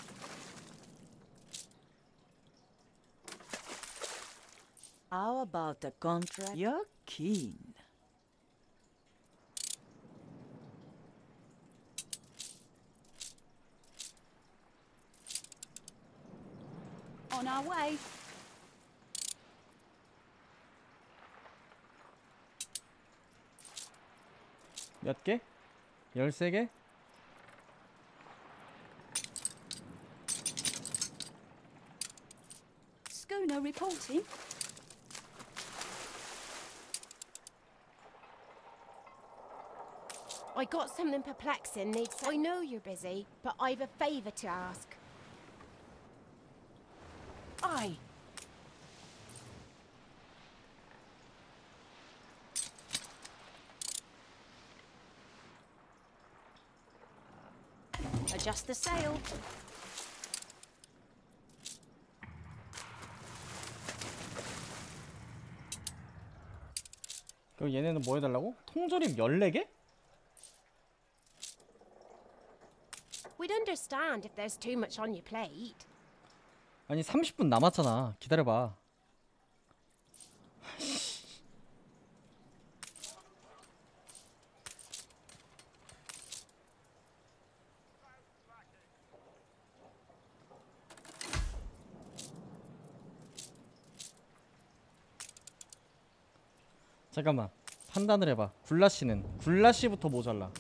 How about the contract? You're keen. On our way. 몇 개? 13개? Schooner reporting. I got something perplexing. I know you're busy, but I've a favour to ask. Aye. Adjust the sail. 그럼 얘네는 뭐 해달라고? 통조림 14개? We'd understand if there's too much on your plate. 아니 30분 남았잖아. 기다려봐. 잠깐만, 판단을 해봐. 굴라시는 굴라시부터 모자라.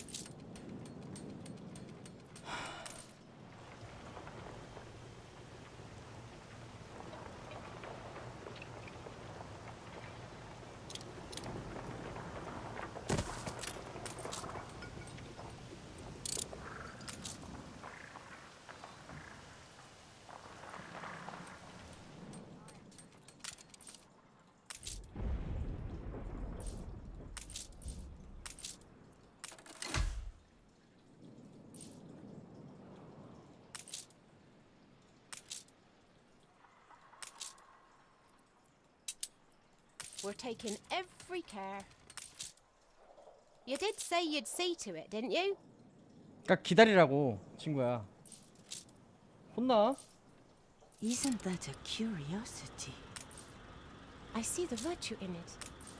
We're taking every care. You did say you'd see to it, didn't you? 그러니까 기다리라고, 친구야. 혼나? Isn't that a curiosity? I see the virtue in it.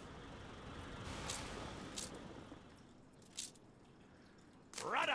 Rudder!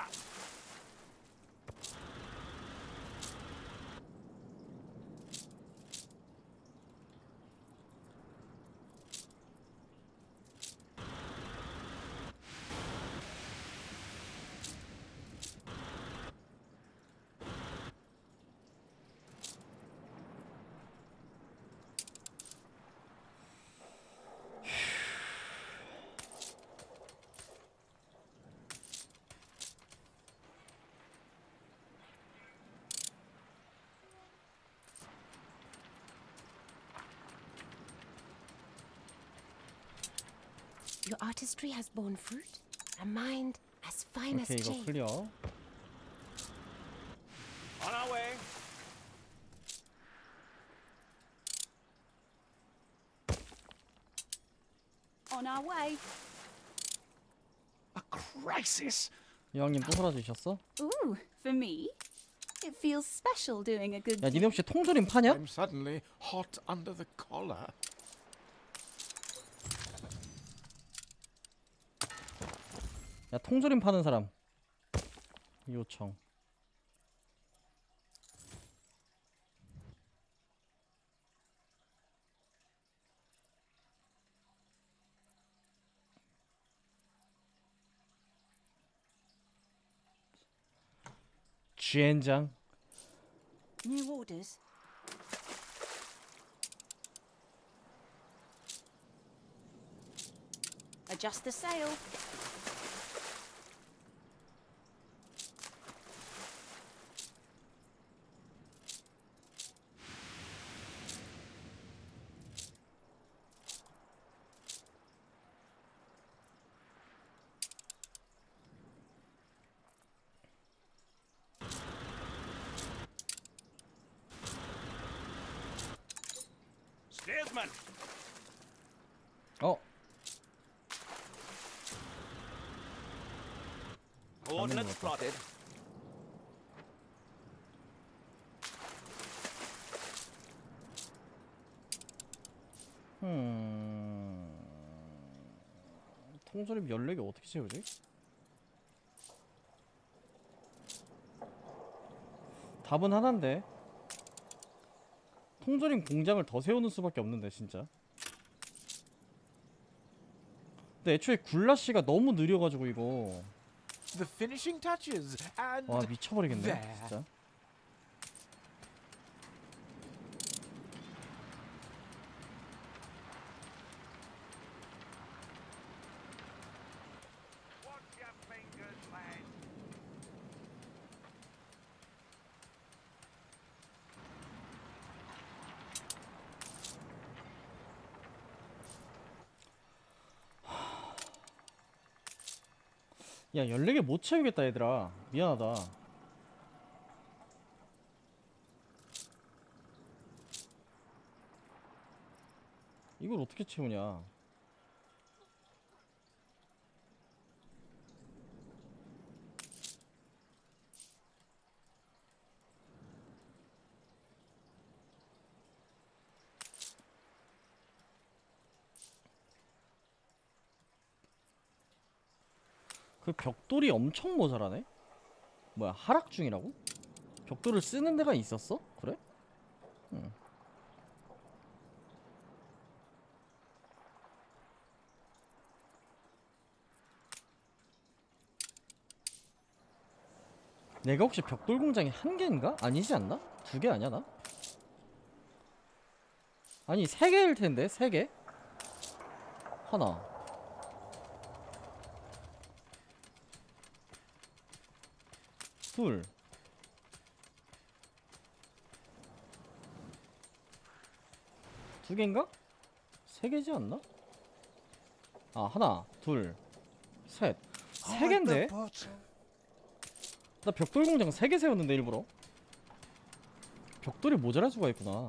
Your artistry has borne fruit, a mind as fine as 오케이, 이거 jade. 클리어. On our way. On our way. A crisis. 여왕님 또 사라지셨어? Ooh, for me? It feels special doing a good 야, 니네 혹시 통조림 파냐? I'm suddenly hot under the collar. 야, 통조림 파는 사람 요청. 젠장. New orders? Adjust the sail. Steersman. 어, Coordinates plotted. 통조림 14개 어떻게 채우지? 답은 하나인데. 통조림 공장을 더 세우는 수밖에 없는데 진짜. 근데 애초에 굴라시가 너무 느려가지고 이거 The finishing touches and 와 미쳐버리겠네 there. 진짜. 야 14개 못 채우겠다 얘들아. 미안하다. 이걸 어떻게 채우냐. 그 벽돌이 엄청 모자라네? 뭐야 하락 중이라고? 벽돌을 쓰는 데가 있었어? 그래? 응. 내가 혹시 벽돌 공장이 한 개인가? 아니지 않나? 두 개 아니야 나? 아니 세 개일 텐데 세 개? 하나 둘 두 개인가? 세 개지 않나? 아 하나 둘 셋 세 개인데? 나 벽돌 공장 3개 세웠는데 일부러 벽돌이 모자랄 수가 있구나.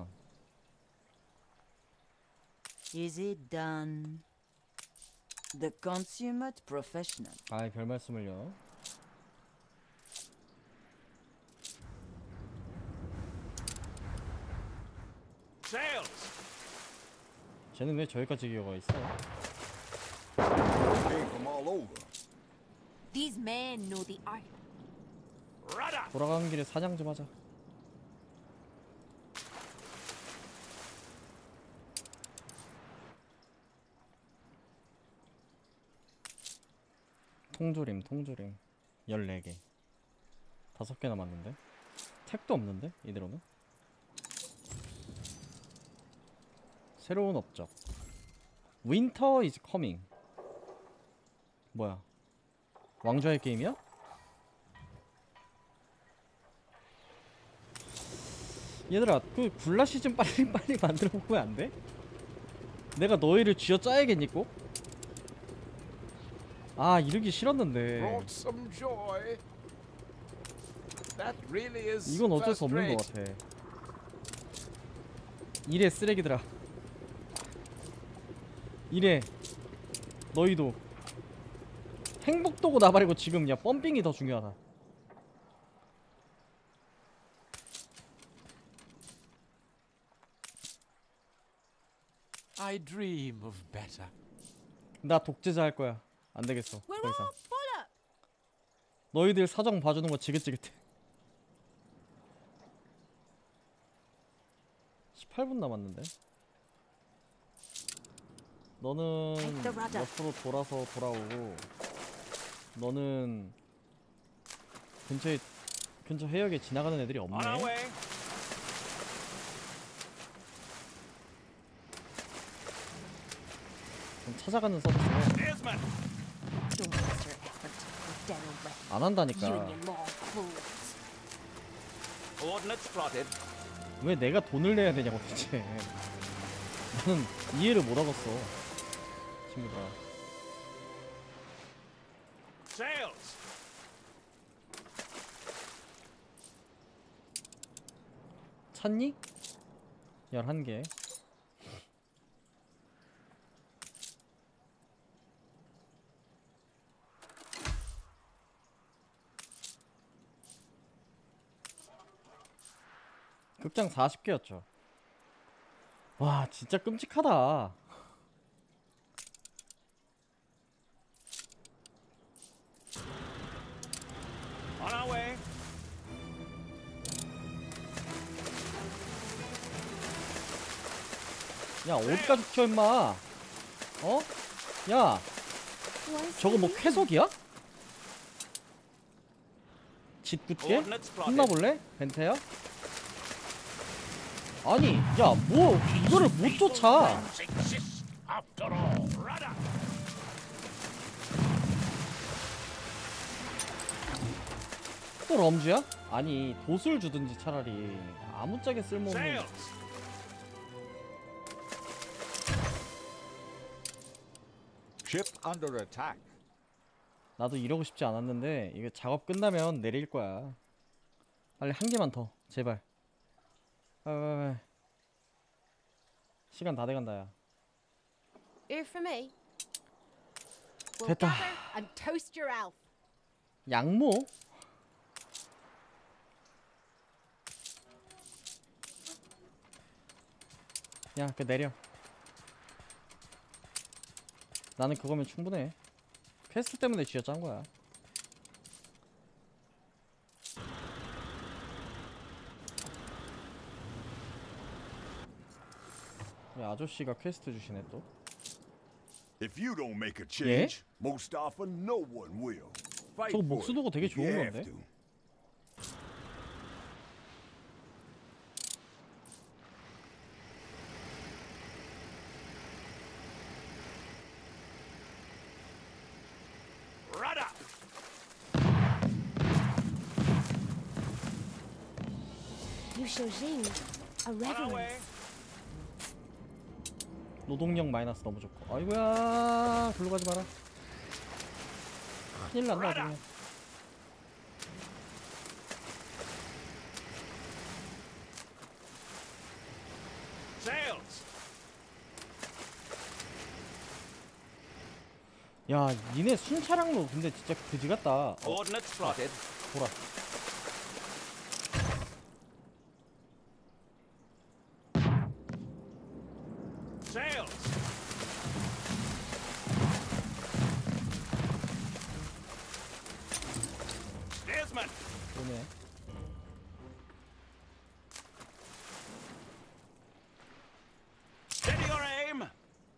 Is it done? The consummate professional. 아이 별 말씀을요. Sails! 쟤는 왜 저기까지 기어가 있어? Came from all over. These men know the art. Rudder! 돌아가는 길에 사냥 좀 하자. 통조림 14개 5개 남았는데 택도 없는데 이대로는. 새로운 업적 Winter is coming. 뭐야 왕좌의 게임이야? 얘들아 그 굴라시 좀 빨리 만들어 보면 안 돼? 내가 너희를 쥐어 짜야겠니 꼭? 아 이러기 싫었는데 Brought some joy. That really is 이건 어쩔 수 first 없는 rate. 것 같아. 이래 쓰레기들아. 이래 너희도 행복도고 나발이고 지금 야 펌핑이 더 중요하다. I dream of better. 나 독재자 할 거야. 안 되겠어. 더 We're 이상. all full up. 너희들 사정 봐주는 거 지긋지긋해. 18분 남았는데. 너는 Take the rudder. 옆으로 돌아서 돌아오고, 너는 근처 해역에 지나가는 애들이 없네. On our way. 좀 찾아가는 서비스로 Steersman! Don't waste your effort. We're dead already. 안 한다니까. You and your long clothes. Coordinates plotted. 왜 내가 돈을 내야 되냐고 대체. 나는 이해를 못 하겠어, 친구들아. Sails! 찾니? 11개. 극장 40개였죠. 와 진짜 끔찍하다. On our way. 야 어디까지 튀어 임마. 어? 야 저거 뭐 쾌속이야? 짓궂게? 혼나볼래? 벤테야? 아니 야 뭐 이거를 못 쫓아. After all, rudder! 또 럼주야? 아니 돛을 주든지 차라리. 아무짝에 쓸모없는. Sails! Ship under attack. 나도 이러고 싶지 않았는데 이거 작업 끝나면 내릴 거야. 빨리 한 개만 더 제발. 빨리. 시간 다 돼간다 야. Here for me. We'll 됐다. gather and toast your elf. 양모? 야, 그 내려. 나는 그거면 충분해. 퀘스트 때문에 쥐어짠 거야. 왜 아저씨가 퀘스트 주시네 또? If you don't make a change, most often no one will. Fight 저거 for 목수도가 it 되게 if you 좋은 have 건데? to. show Jing a reverence. 노동력 마이너스 너무 좋고. 아이고야, 글로 가지 마라. 큰일 난다 그냥. Sails. 야, 니네 순차량로 근데 진짜 그지 같다. Coordinates plotted. 보라. Sails. Steersman. 그러네. Steady your aim.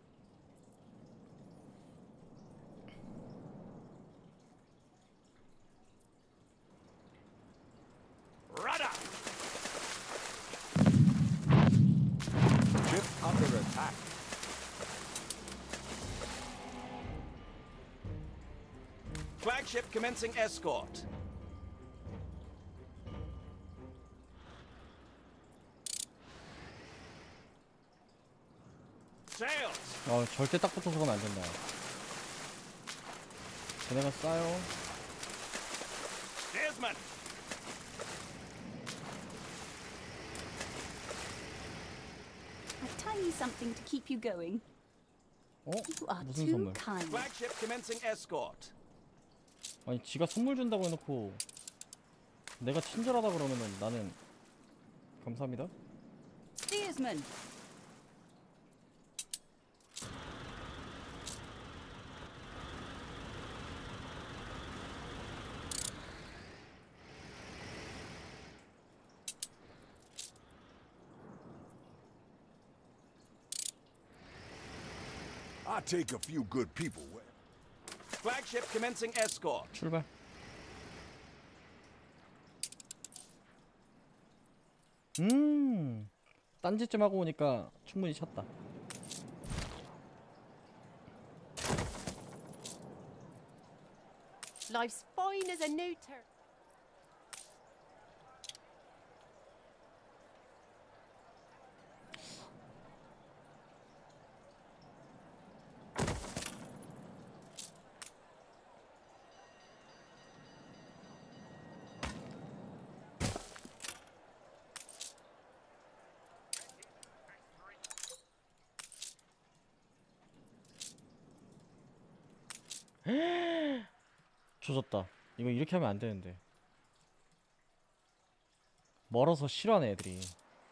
Rudder. Ship under attack. Flagship commencing escort. Sails. 절대 딱 붙어서 가면 안 된다. 걔네가 싸요. Steersman. A tiny something to keep you going. 어? You are 무슨 too 선물? kind. Flagship commencing escort. 아니 지가 선물 준다고 해놓고 내가 친절하다 그러면은 나는 감사합니다. Steersman. I take a few good people with. Flagship commencing escort. 출발. 딴짓 좀 하고 오니까 충분히 찼다. Life's fine as a new turn. 조졌다. 이거 이렇게 하면 안 되는데. 멀어서 싫어하네 애들이.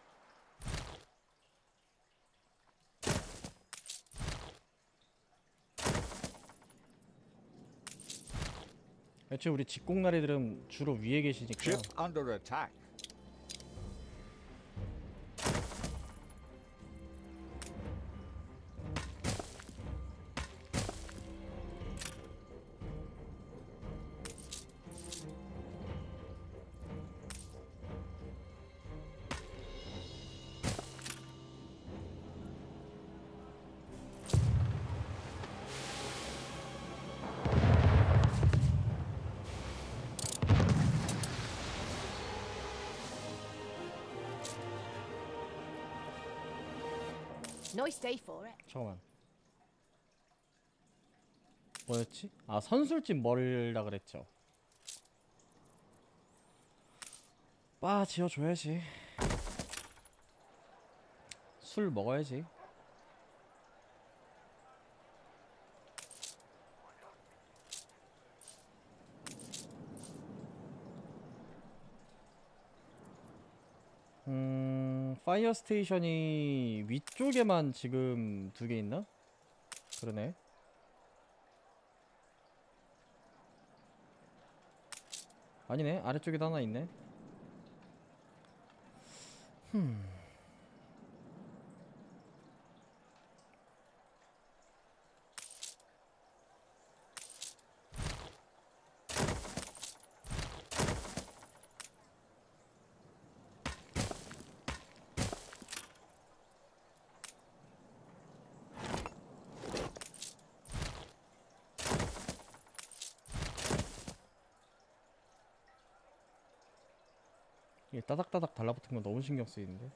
애초에 우리 직공나리들은 주로 위에 계시니까. Ship under attack. Nice day for it. 잠깐만. 뭐였지? 아, 선술집 멀라 그랬죠. 빠 지어줘야지. 술 먹어야지. 파이어 스테이션이 위쪽에만 지금 2개 있나? 그러네. 아니네, 아래쪽에도 하나 있네. 이게 따닥따닥 달라붙은 건 너무 신경 쓰이는데.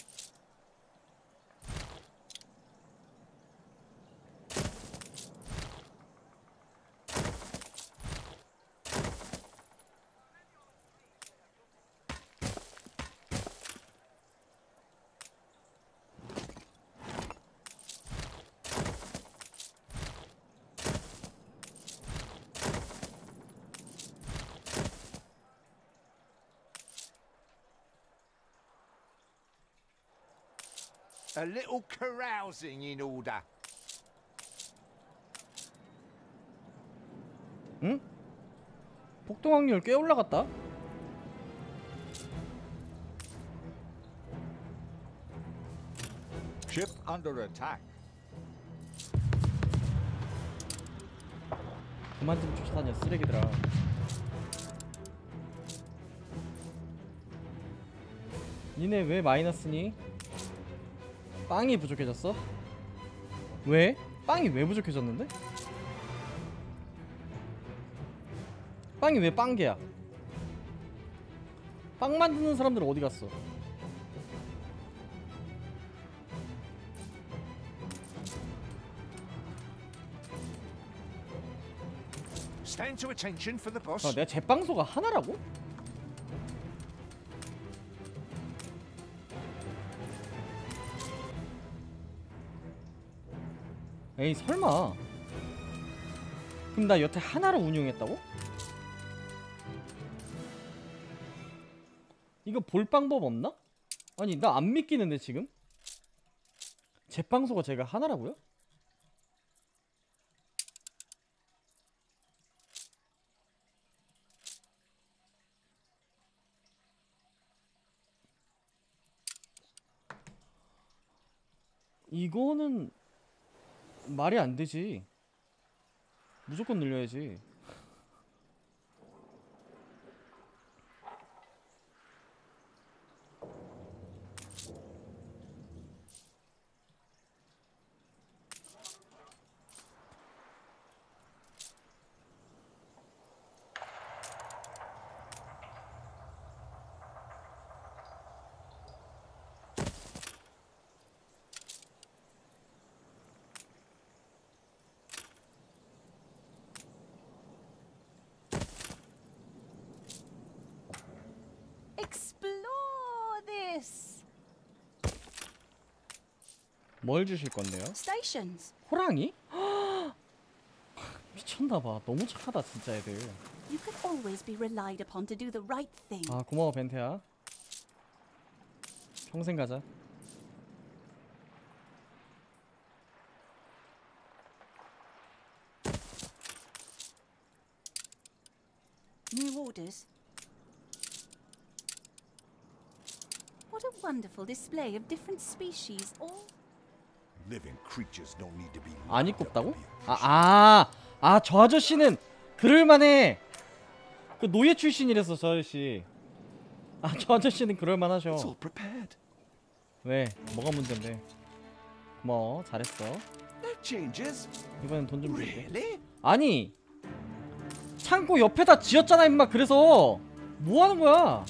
A little carousing in order. 응? 폭동 확률 꽤 올라갔다. Ship under attack. 그만 좀 쫓아다녀 쓰레기들아. 니네 왜 마이너스니? 빵이 부족해졌어? 왜? 빵이 왜 부족해졌는데? 빵이 왜 빵개야? 빵 만드는 사람들 어디 갔어? Stand to attention for the boss. 내가 제빵소가 하나라고? 에이 설마. 그럼 나 여태 하나로 운영했다고? 이거 볼 방법 없나? 아니 나 안 믿기는데 지금? 제빵소가 제가 하나라고요? 이거는 말이 안 되지. 무조건 늘려야지. Explore this. 뭘 주실 건데요? Stations. 호랑이? 미쳤나봐. 너무 착하다 진짜 애들. You can always be relied upon to do the right thing. 아 고마워 벤테야. 평생 가자. New orders. What a wonderful display of different species, all. Living creatures don't need to be. 안 입고 없다고? 저 아저씨는 그럴만해. 그 노예 출신이라서 저 아저씨. 저 아저씨는 그럴만하셔. It's all prepared. 왜? 뭐가 문제인데? 고마워. 잘했어. No changes. 이번엔 돈 좀 줄게. Really? 아니 창고 옆에다 지었잖아 임마. 그래서 뭐 하는 거야?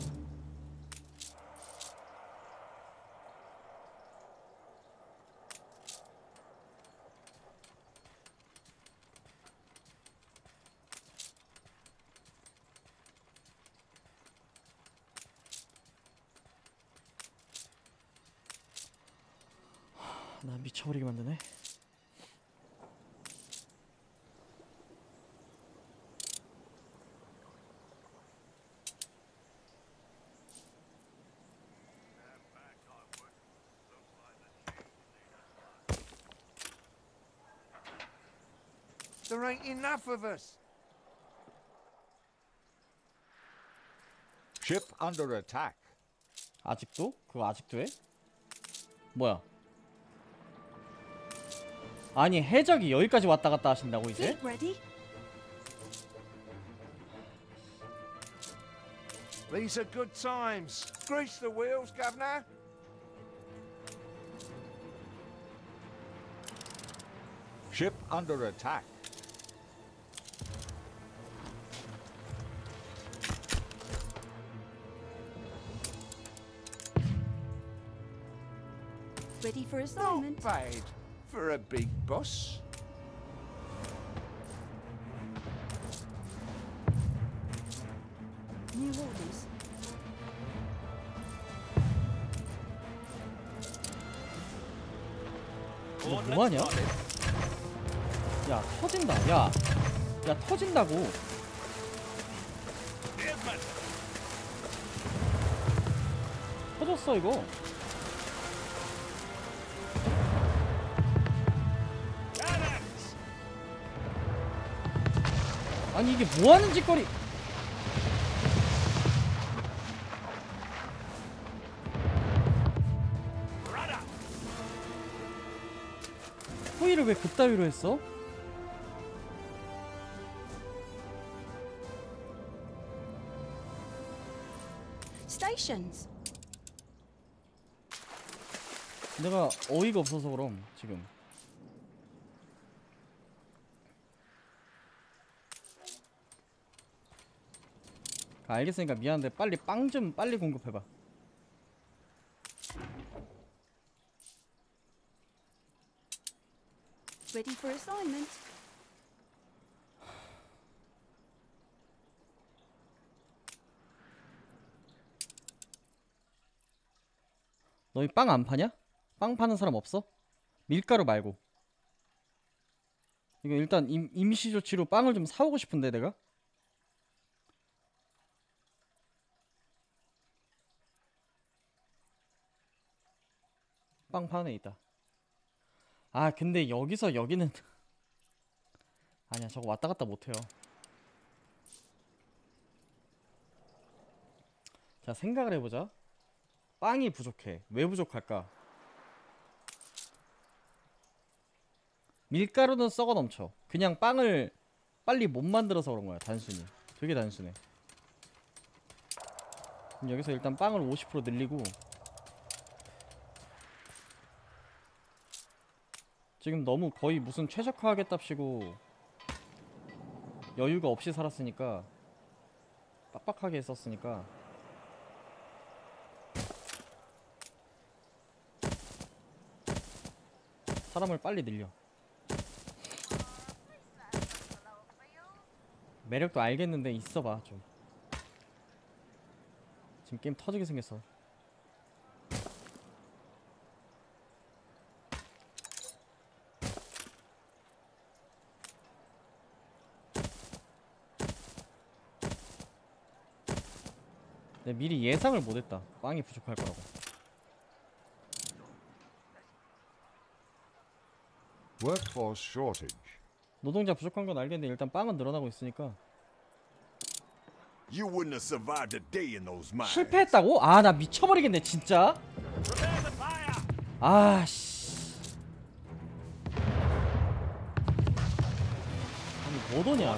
나 미쳐버리게 만드네. There ain't enough of us. Ship under attack. 아직도? 그거 아직도 해? 뭐야? 아니 해적이 여기까지 왔다 갔다 하신다고 이제? Fleet ready? These are good times. Grease the wheels, Governor. Ship under attack. Ready for assignment. Not bad for a big boss. New orders. 너 뭐하냐? 야 터진다. 야 터진다고. 터졌어 이거. 아니 이게 뭐하는 짓거리. 호의를 왜 그따위로 했어? Stations. 내가 어이가 없어서 그럼 지금. 알겠으니까 미안한데 빨리 빵 좀 빨리 공급해봐. Ready for assignment. 너희 빵 안 파냐? 빵 파는 사람 없어? 밀가루 말고. 이거 일단 임시 조치로 빵을 좀 사오고 싶은데 내가? 빵 파는 애 있다. 아 근데 여기서 여기는 아니야 저거 왔다 갔다 못해요. 자 생각을 해보자. 빵이 부족해. 왜 부족할까? 밀가루는 썩어 넘쳐. 그냥 빵을 빨리 못 만들어서 그런 거야. 단순히. 되게 단순해. 그럼 여기서 일단 빵을 50% 늘리고 지금 너무 거의 무슨 최적화하겠답시고 여유가 없이 살았으니까 빡빡하게 했었으니까 사람을 빨리 늘려. 매력도 알겠는데 있어봐 좀. 지금 게임 터지게 생겼어. 내가 미리 예상을 못했다. 빵이 부족할 거라고. Workforce shortage. 노동자 부족한 건 알겠는데 일단 빵은 늘어나고 있으니까. You wouldn't have survived a day in those mines. 실패했다고? 아 나 미쳐버리겠네 진짜. 아씨. 아니 뭐더냐.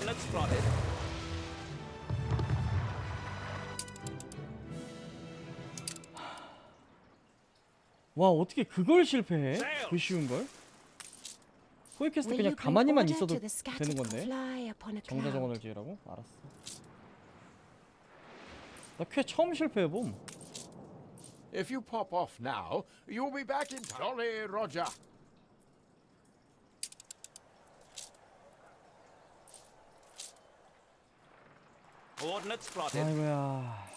와 어떻게 그걸 실패해? 그 쉬운걸? 호이캐스트 그냥 가만히만 있어도 되는 건데. 정자정원을 지으라고? 알았어. 나 꽤 처음 실패해봄. If you pop off now, you'll be back in time. Jolly Roger. Coordinates plotted. 아이고야.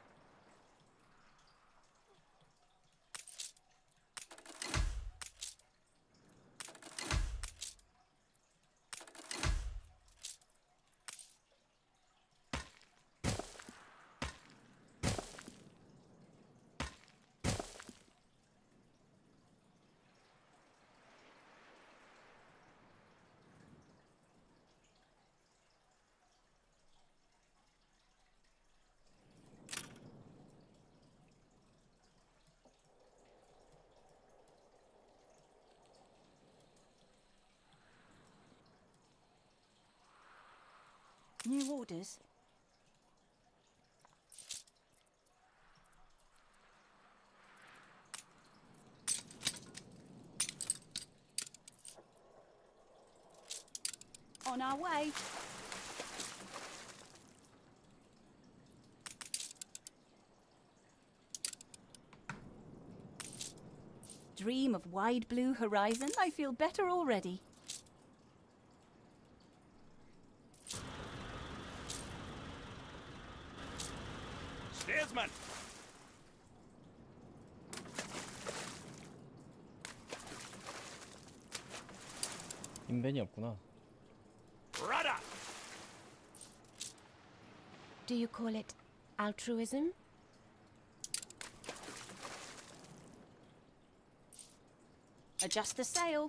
New orders. On our way. dream of wide blue horizon, I feel better already. Steersman! 인벤이 없구나. Rudder! Do you call it altruism? Adjust the sail.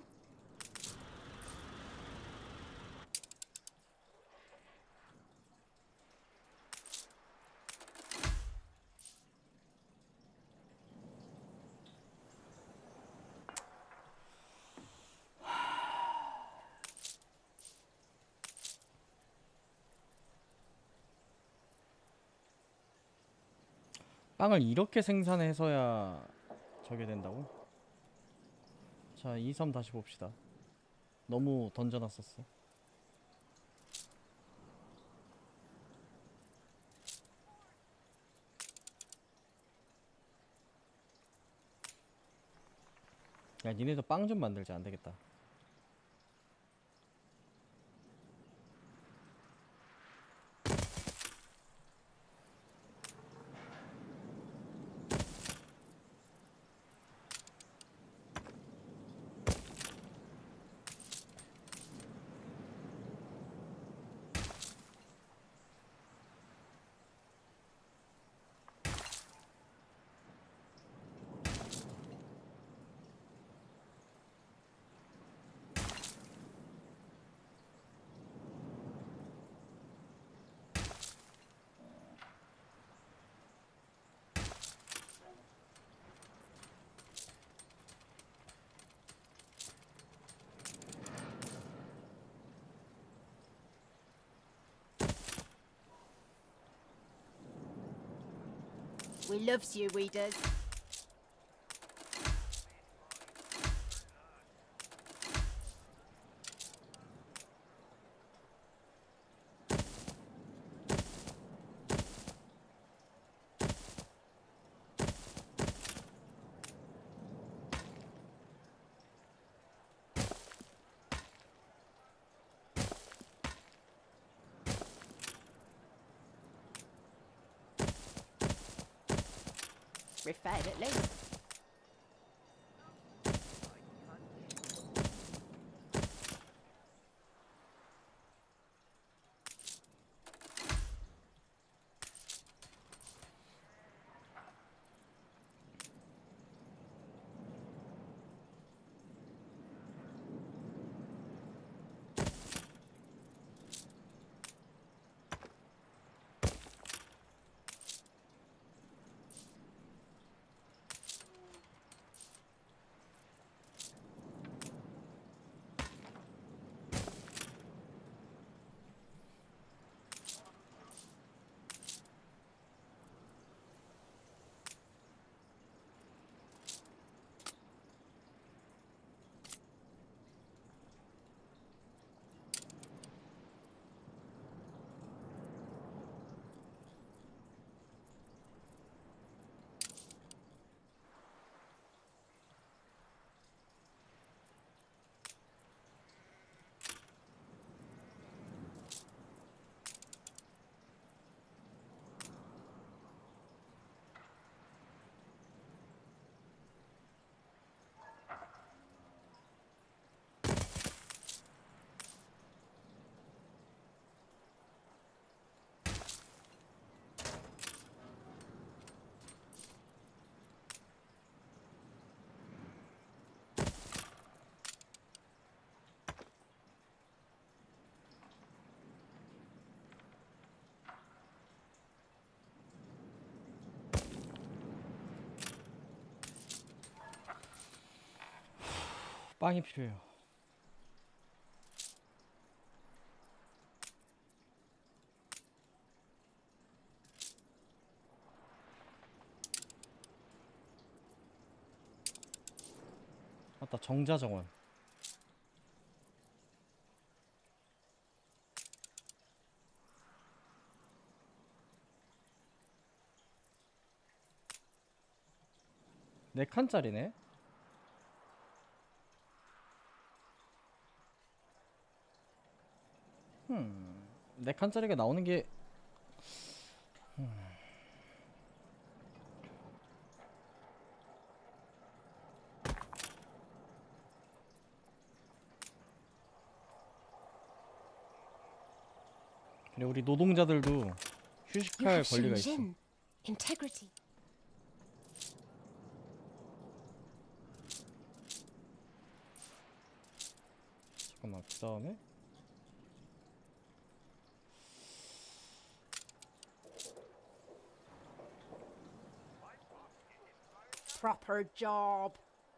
빵을 이렇게 생산해서야 저게 된다고? 자, 이 섬 다시 봅시다. 너무 던져놨었어. 야, 니네도 빵 좀 만들자. 안 되겠다. We loves you, we does. We're fed at least. 빵이 필요해요. 맞다, 정자정원. 네 칸짜리네. 4칸짜리가 나오는 게 그래 우리 노동자들도 휴식할 권리가 있어. Integrity. 잠깐만 그 다음에 Proper job.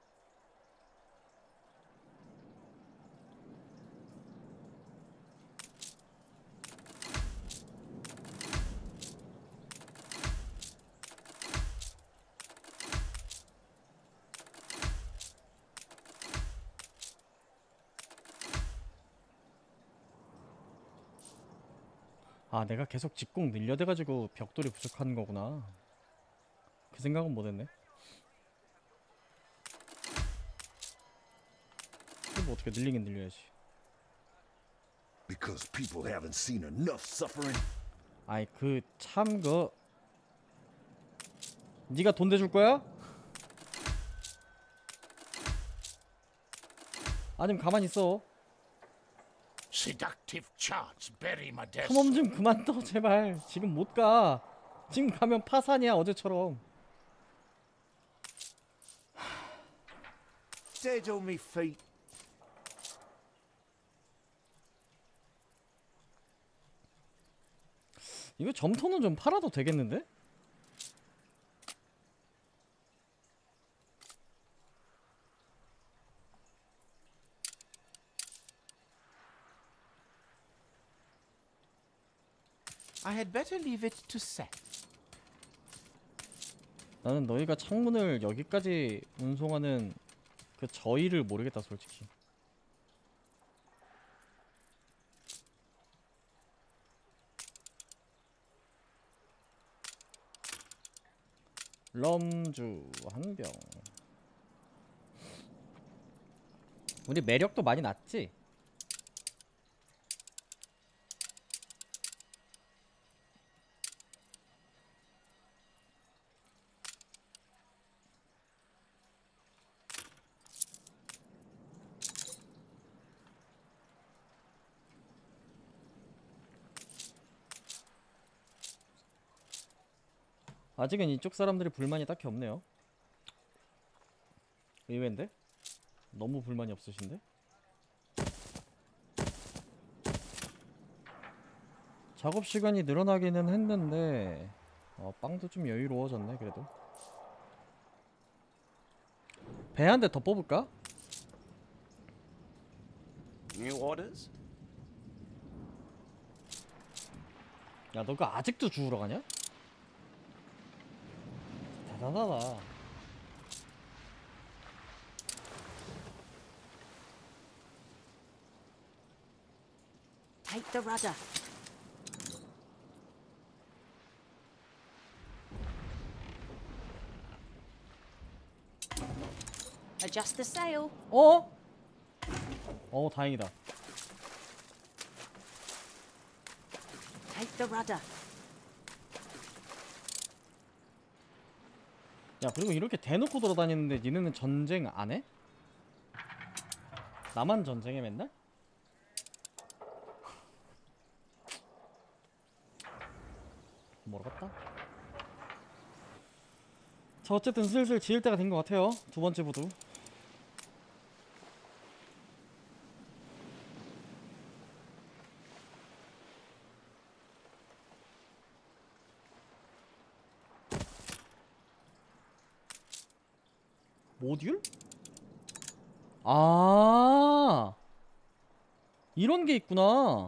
아 내가 계속 직공 늘려대가지고 벽돌이 부족한 거구나. 그 생각은 못했네. 뭐 어떻게 늘리긴 늘려야지. Because people haven't seen enough suffering. 아이 그 참 그 네가 돈 대줄 거야? 아니면 가만히 있어. Seductive charts bury my desk. 탐험 좀 그만 떠 제발. 지금 못 가. 지금 가면 파산이야 어제처럼. Dead on me feet. 이거 점토는 좀 팔아도 되겠는데? I had better leave it to set. 나는 너희가 창문을 여기까지 운송하는 그 저희를 모르겠다 솔직히. 럼주 한 병. 우리 매력도 많이 낮지? 아직은 이쪽 사람들이 불만이 딱히 없네요. 의외인데? 너무 불만이 없으신데? 작업 시간이 늘어나기는 했는데 빵도 좀 여유로워졌네 그래도. 배 한 대 더 뽑을까? New orders? 야 너 그거 아직도 주우러 가냐? 대단하다. Take the rudder. Adjust the sail. 어? 다행이다. Take the rudder. 야 그리고 이렇게 대놓고 돌아다니는데 니네는 전쟁 안 해? 나만 전쟁해 맨날? 모르겠다. 자 어쨌든 슬슬 지을 때가 된 것 같아요. 두 번째 부두. 모듈? 아 이런 게 있구나.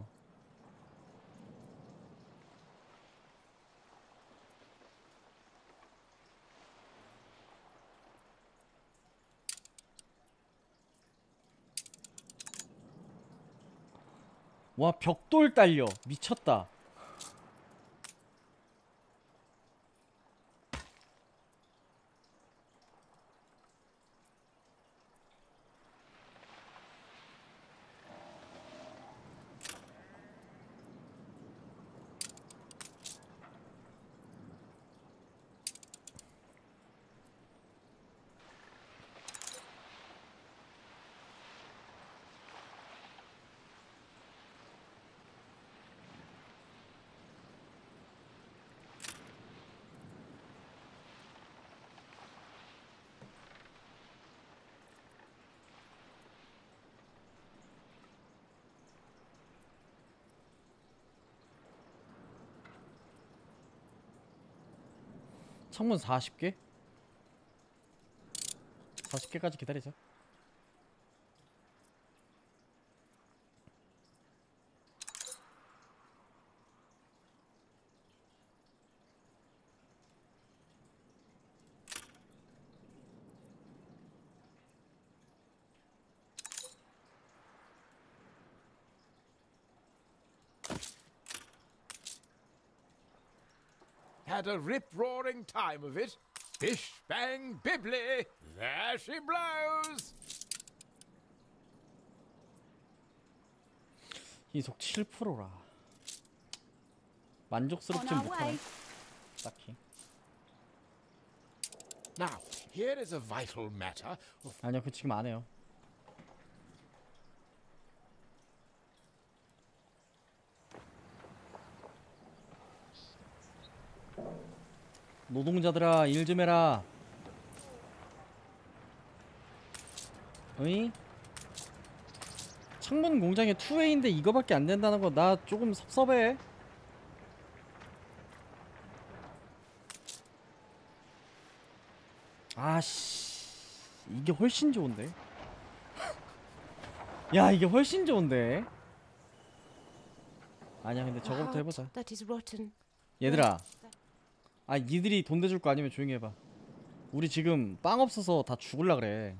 와 벽돌 딸려 미쳤다. 창문 40개? 40개까지 기다리자. Had a rip-roaring time of it. Bish bang bibbly, there she blows. 희속 7%라. 만족스럽진 못하네. 딱히. Now, here is a vital matter. 아니요, 그 지금 안 해요. 노동자들아, 일 좀 해라. 어이? 창문 공장에 2A인데 이거밖에 안 된다는 거 나 조금 섭섭해. 아씨, 이게 훨씬 좋은데. 야, 이게 훨씬 좋은데. 아니야, 근데 저거부터 해보자. That is rotten. 얘들아, 아, 니들이 돈 대줄 거 아니면 조용히 해봐. 우리 지금 빵 없어서 다 죽을라 그래.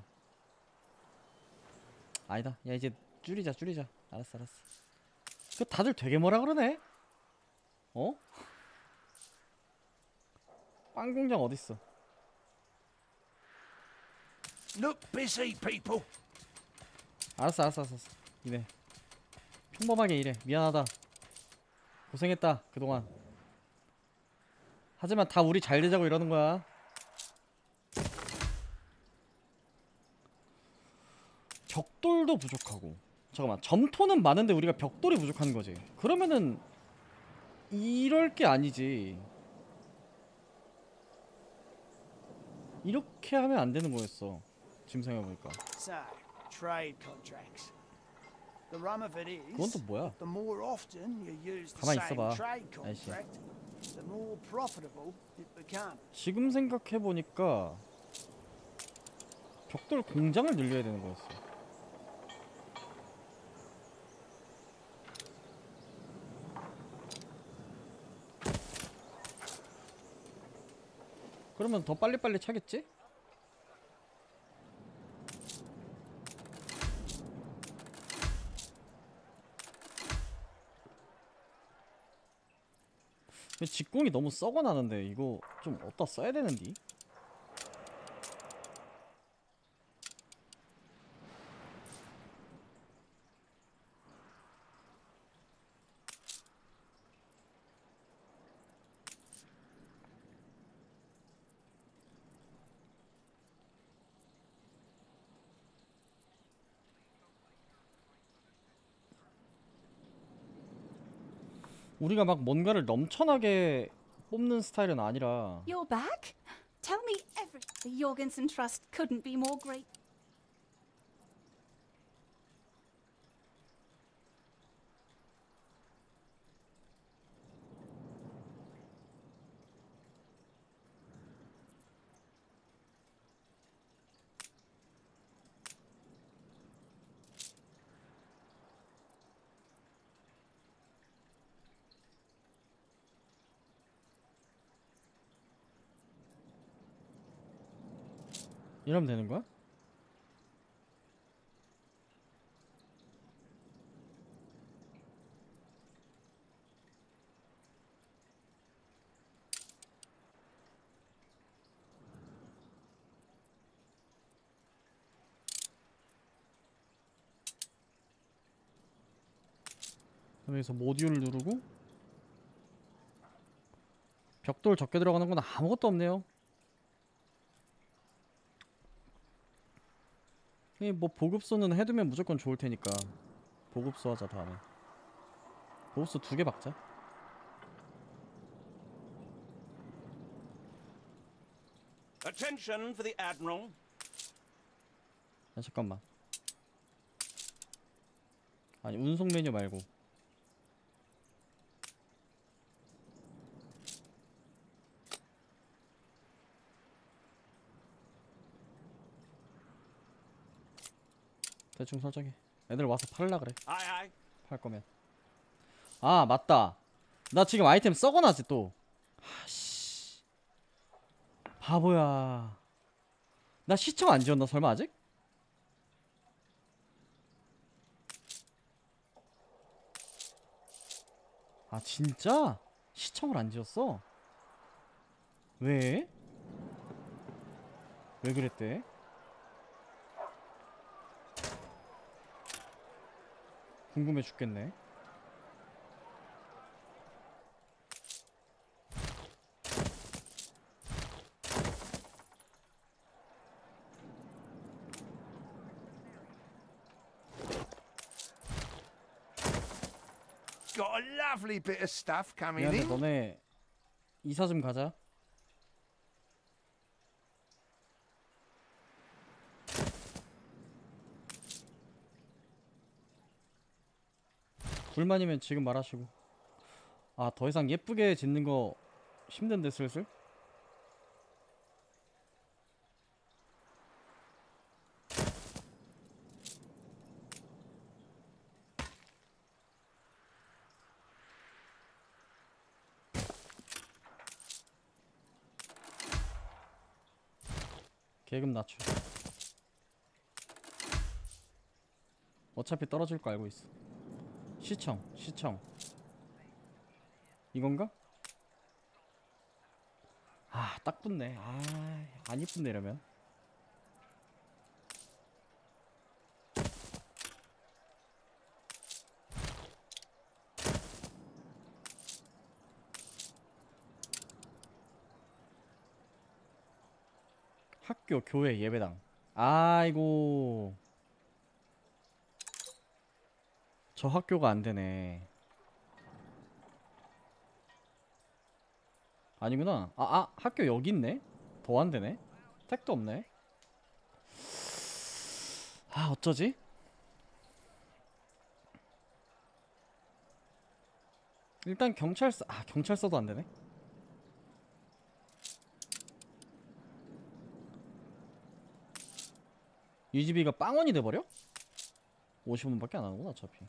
아니다, 야, 이제 줄이자. 알았어. 그 다들 되게 뭐라 그러네. 어? 빵 공장 어딨어? Look busy, people. 알았어. 이래. 평범하게 일해. 미안하다. 고생했다 그동안. 하지만 다 우리 잘 되자고 이러는 거야. 벽돌도 부족하고. 잠깐만, 점토는 많은데 우리가 벽돌이 부족한 거지. 그러면은 이럴 게 아니지. 이렇게 하면 안 되는 거였어. 지금 생각해보니까. So, trade contracts. The run of it 그건 is, 또 뭐야? the more often you use the 가만히 same 있어봐, trade 아저씨. contract, the more profitable it becomes. 지금 생각해보니까 벽돌 공장을 늘려야 되는 거였어. 그러면 더 빨리빨리 차겠지? 직공이 너무 썩어나는데 이거 좀 어디다 써야 되는디? 우리가 막 뭔가를 넘쳐나게 뽑는 스타일은 아니라. You're back? Tell me everything. The Jorgensen Trust couldn't be more great. 이러면 되는 거야? 여기서 모듈 누르고 벽돌 적게 들어가는 건 아무것도 없네요. 뭐 보급소는 해두면 무조건 좋을 테니까 보급소 하자. 다음에 보급소 2개 박자. Attention for the Admiral. 아, 잠깐만. 아니, 운송 메뉴 말고 대충 설정해. 애들 와서 팔라 그래. Aye, aye. 팔 거면. 아 맞다. 나 지금 아이템 썩어놨지 또. 아씨. 바보야. 나 시청 안 지웠나 설마 아직? 아 진짜? 시청을 안 지웠어? 왜? 왜 그랬대? 궁금해 죽겠네. Got a lovely bit of stuff coming 미안해 in. 너네 이사 좀 가자. 불만이면 지금 말하시고. 아 더 이상 예쁘게 짓는 거 힘든데 슬슬? 계급 낮춰. 어차피 떨어질 거 알고 있어. 시청 이건가? 아 딱 붙네. 아 안 이쁜데 이러면. 학교, 교회, 예배당. 아이고 저 학교가 안되네. 아니구나. 학교 여기 있네. 더 안되네. 택도 없네. 아 어쩌지? 일단 경찰서. 경찰서도 안되네. 유지비가 빵원이 돼버려? 50원밖에 안 하는구나 어차피.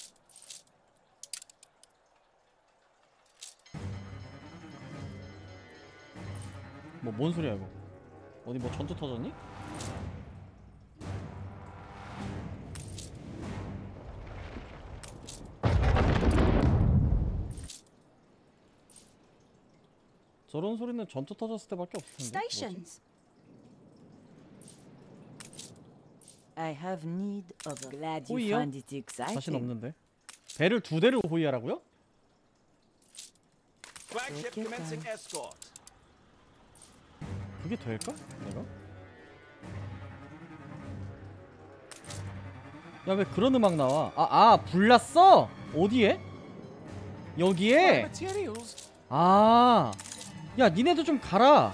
뭐 뭔 소리야 이거. 어디 뭐 전투 터졌니? 저런 소리는 전투 터졌을 때밖에 없을 텐데. Stations. I have need of. Glad you 호이요? find it exciting. 자신 없는데. 배를 2대를 호위하라고요? Flagship commencing escort. 그게 될까? 내가? 야 왜 그런 음악 나와? 불났어? 어디에? 여기에? 야 니네도 좀 가라.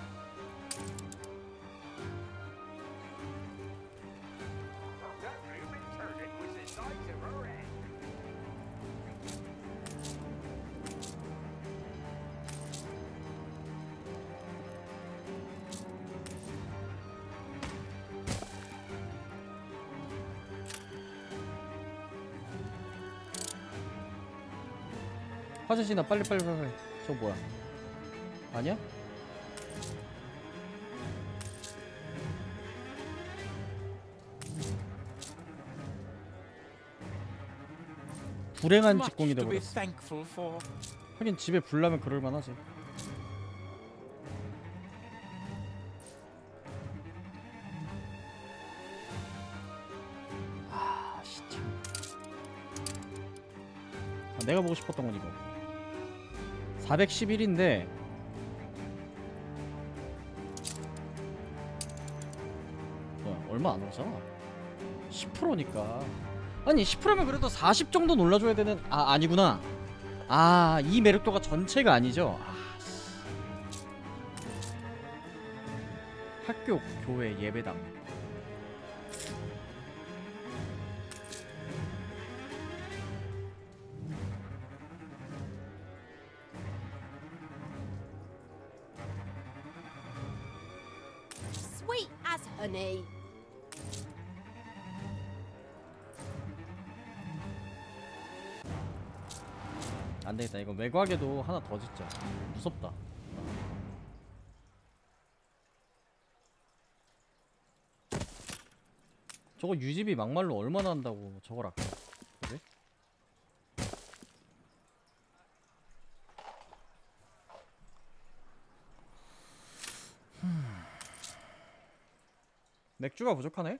화장실이나 빨리. 저거 뭐야? 아니야? 불행한 직공이 돼버렸어. 하긴 집에 불 나면 그럴만하지. 시청. 내가 보고 싶었던 건 이거. 411인데 얼마 안 오잖아. 10%니까. 아니 10%면 그래도 40 정도 올라줘야 되는. 아니구나. 이 매력도가 전체가 아니죠. 학교, 교회, 예배당. Sweet as honey. 안되겠다. 이거 외곽에도 하나 더 짓자. 무섭다. 저거 유지비 막말로 얼마나 한다고 저걸 아껴. 그지? 맥주가 부족하네?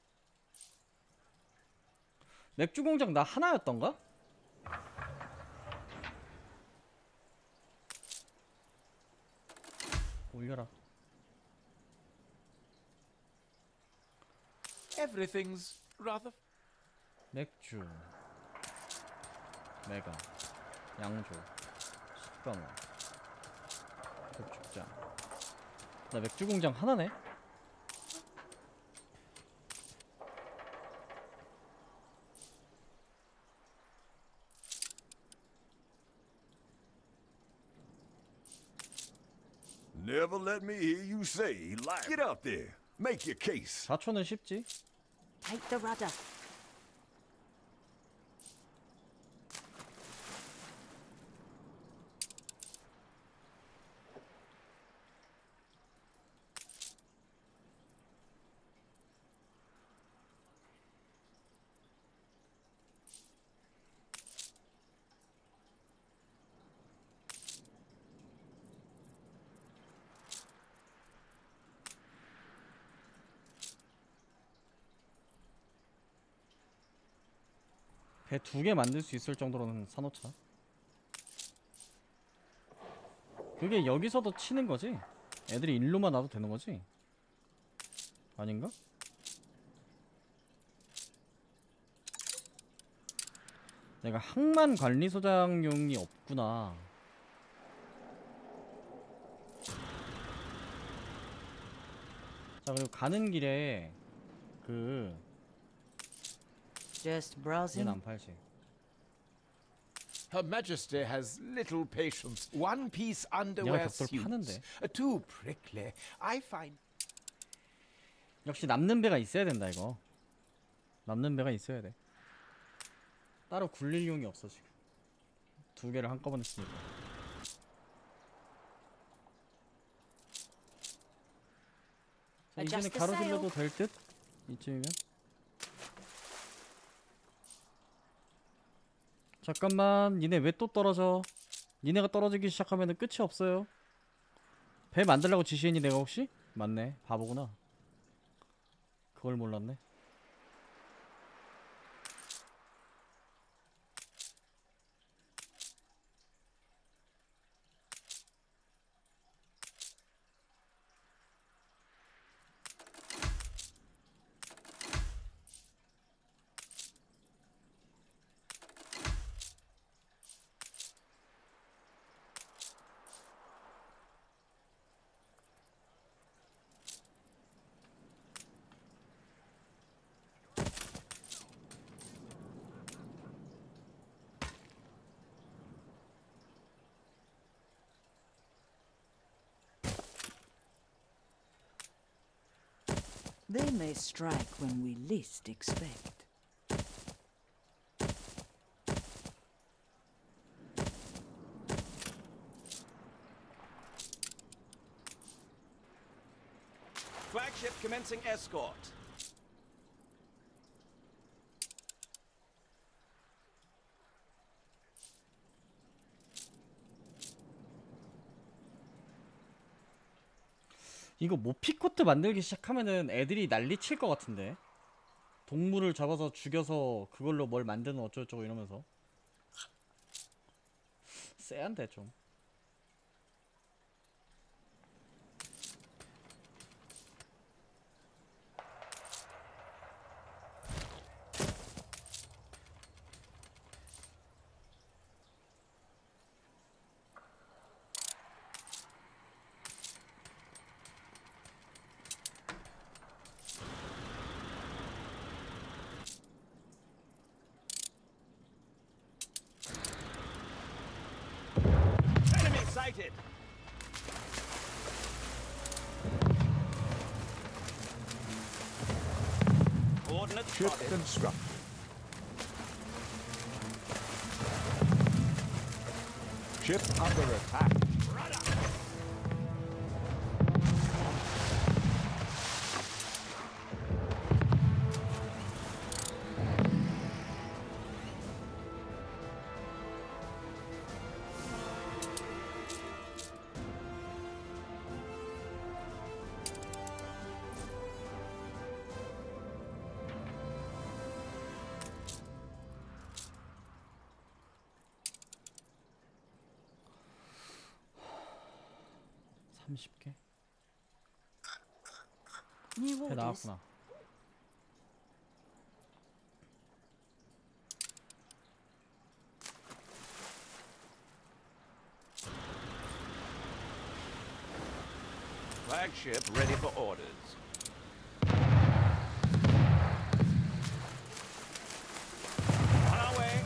맥주 공장 나 하나였던가? 올려라. Everything's rather. 맥주, 메가, 양조, 숙강호, 맥주장. 나 맥주 공장 하나네? Never let me hear you say life. Get up there. Make your case. 4초는 쉽지? Take the rudder. 배 2개 만들 수 있을 정도로는 사놓자. 그게 여기서도 치는 거지? 애들이 일로만 놔도 되는 거지? 아닌가? 내가 항만 관리소장용이 없구나. 자, 그리고 가는 길에 그 Just browsing. 얘는 안 팔지. Her Majesty has little patience. One piece 내가 underwear 벽돌 파는데. suits. Too prickly. I find. 역시 남는 배가 있어야 된다 이거. 남는 배가 있어야 돼. 따로 굴릴 용이 없어 지금. 2개를 한꺼번에 쓰니까. 자, 이제는 가로질러도 될 듯? 이쯤이면? 잠깐만, 니네 왜 또 떨어져? 니네가 떨어지기 시작하면 끝이 없어요. 배 만들라고 지시했니 내가 혹시? 맞네, 바보구나. 그걸 몰랐네. They may strike when we least expect. Flagship commencing escort. 이거 모피코트 만들기 시작하면은 애들이 난리 칠 것 같은데. 동물을 잡아서 죽여서 그걸로 뭘 만드는 어쩌고저쩌고 이러면서. 쎄한데 좀. Enemy sighted. Coordinates Ship spotted. constructed. Ship under attack. (30개) New 배 orders. 나왔구나. Flagship ready for orders. On our way.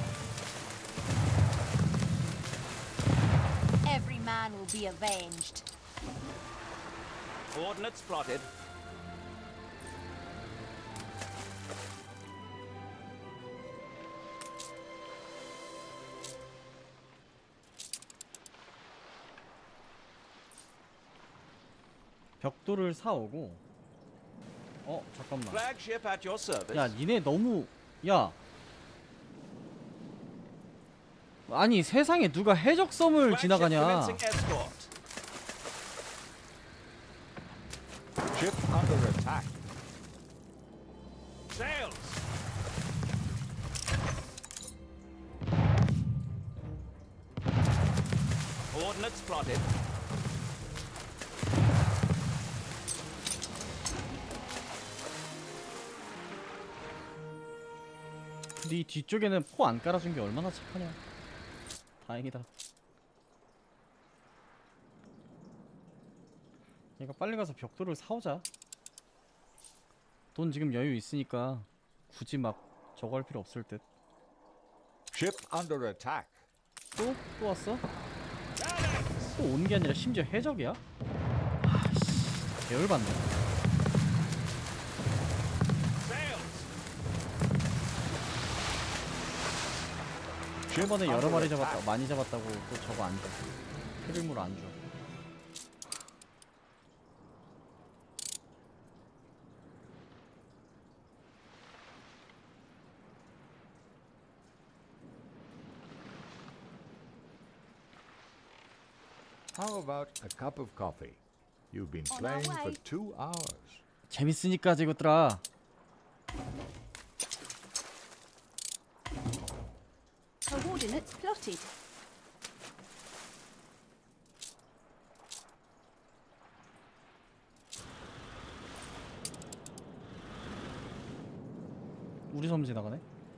Every man will be avenged. Coordinates plotted. 벽돌을 사오고. 잠깐만. Flagship at your service. 야 니네 너무 야 아니 세상에 누가 해적섬을 Flagship 지나가냐. commencing escort. Ship under attack. Sails. Coordinates plotted. 네 뒤쪽에는 포 안 깔아준 게 얼마나 착하냐. 다행이다. 얘가 빨리 가서 벽돌을 사오자. 돈 지금 여유 있으니까 굳이 막 저거 할 필요 없을 듯. Ship under attack. 또 왔어? 또 온 게 아니라 심지어 해적이야? 아씨 개열받네. 저번에 여러 마리 잡았다, 많이 잡았다고 또 저거 안 줘. 트림으로 안 줘. How about a cup of coffee? You've been playing for 2 hours. 재밌으니까 이것들아. Coordinates plotted. 우리 섬 지나가네.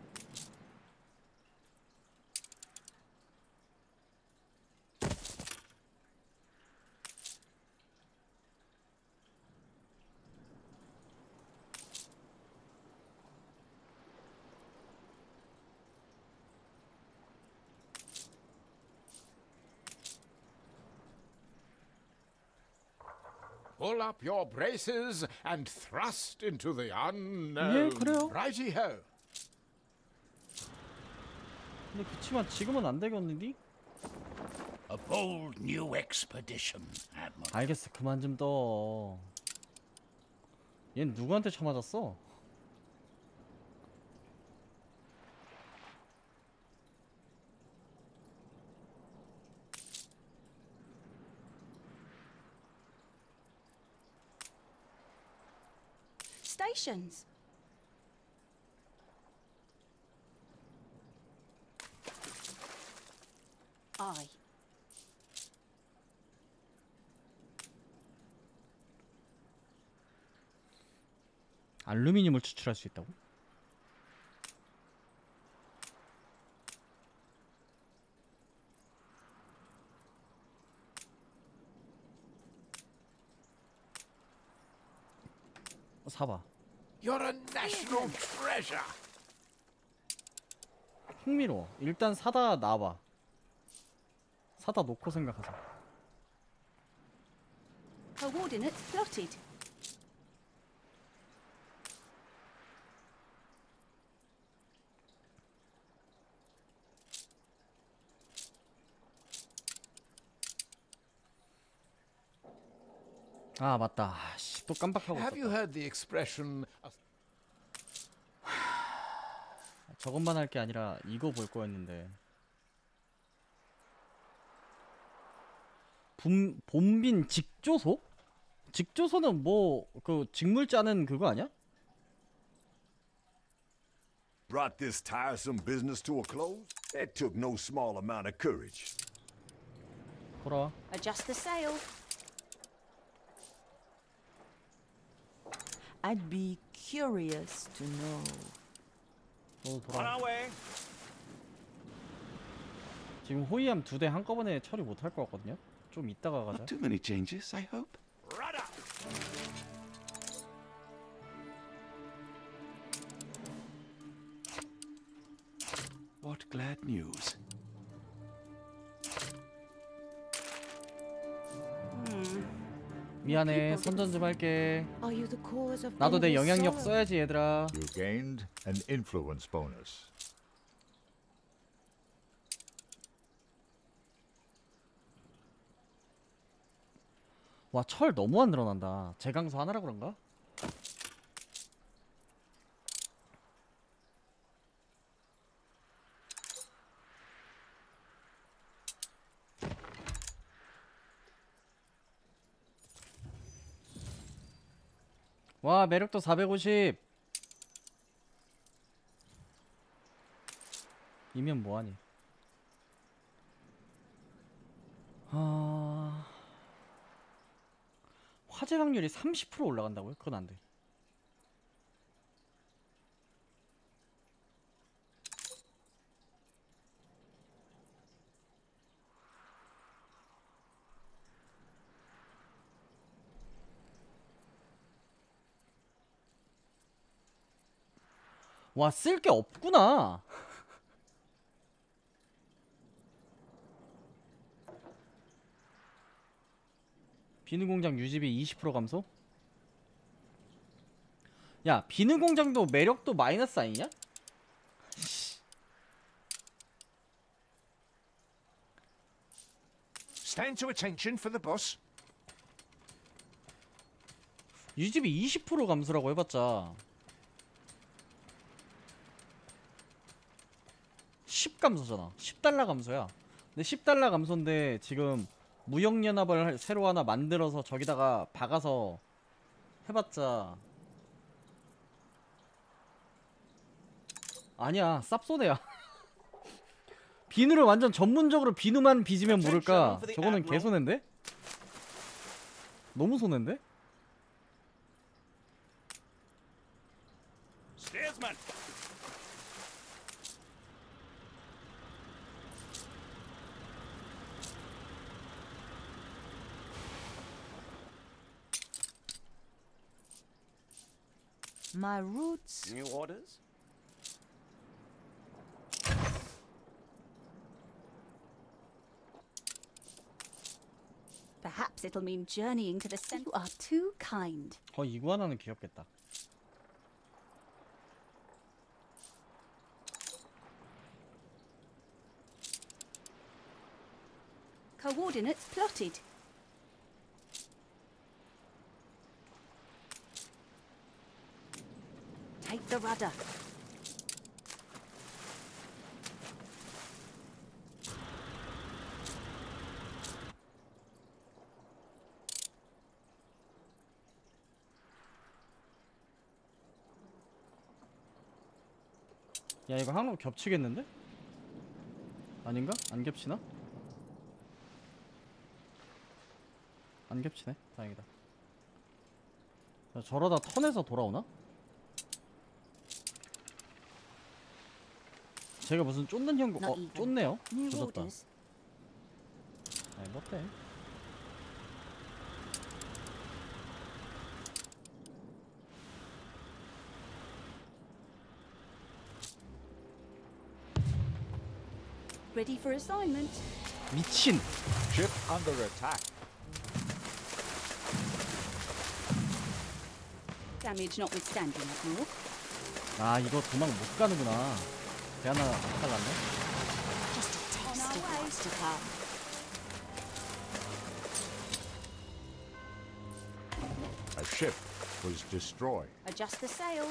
Pull up your braces and thrust into the 예, unknown. 그래요. Righty-ho. 근데 그치만 지금은 안 되겠는디? A bold new expedition, Admiral. 알겠어, 그만 좀 떠. 얜 누구한테 쳐맞았어? Stations. Aye. 알루미늄을 추출할 수 있다고? 사봐. You're a national treasure. 흥미로워. 일단 사다 놔봐. 사다 놓고 생각하자. Coordinates plotted. 아 맞다. 씨, 또 깜빡하고 Have you 있었다. heard the expression? 저것만 할 게 아니라 이거 볼 거였는데. 봄빈 직조소? 직조소는 뭐 그 직물 짜는 그거 아니야? Brought this tiresome business to a close? It took no small amount of courage. 돌아와. Adjust the sail. I'd be curious to know. On 돌아와. our way. 지금 호위함 2대 한꺼번에 처리 못할 것 같거든요. 좀 이따가 가자. Not too many changes, I hope. Rudder. What glad news. 미안해. 선전 좀 할게. Are you the cause of 나도 내 endless 영향력 sorrow? 써야지 얘들아. You gained an influence bonus. 와, 철 너무 안 늘어난다. 재강소 하나라 그런가? 와, 매력도 450. 이면 뭐하니? 화재 확률이 30% 올라간다고요? 그건 안 돼. 와, 쓸 게 없구나. 비누 공장 유지비 20% 감소? 야, 비누 공장도 매력도 마이너스 아니냐? Stand to attention for the boss. 유지비 20% 감소라고 해봤자 10 감소잖아. 10달러 감소야. 근데 10달러 감소인데 지금 무역연합을 새로 하나 만들어서 저기다가 박아서 해봤자 아니야, 쌉소네야. 비누를 완전 전문적으로 비누만 빚으면 모를까. 저거는 개손해인데? 너무 손해인데? Steersman. My roots. New orders? Perhaps it'll mean journeying to the center. You are too kind. 이구아나는 귀엽겠다. Coordinates plotted. Take the rudder. 야, 이거 항로 겹치겠는데? 아닌가? 안 겹치나? 안 겹치네. 다행이다. 야, 저러다 턴에서 돌아오나? 제가 무슨 쫓는 형, 쫓네요? 조졌다. 아이, 뭐 어때? Ready for assignment. 미친. Ship under attack. Damage notwithstanding, Admiral. 아, 이거 도망 못 가는구나. 배 하나 잘랐네. Just a taste of what's to come. ship was destroyed. Adjust the sail.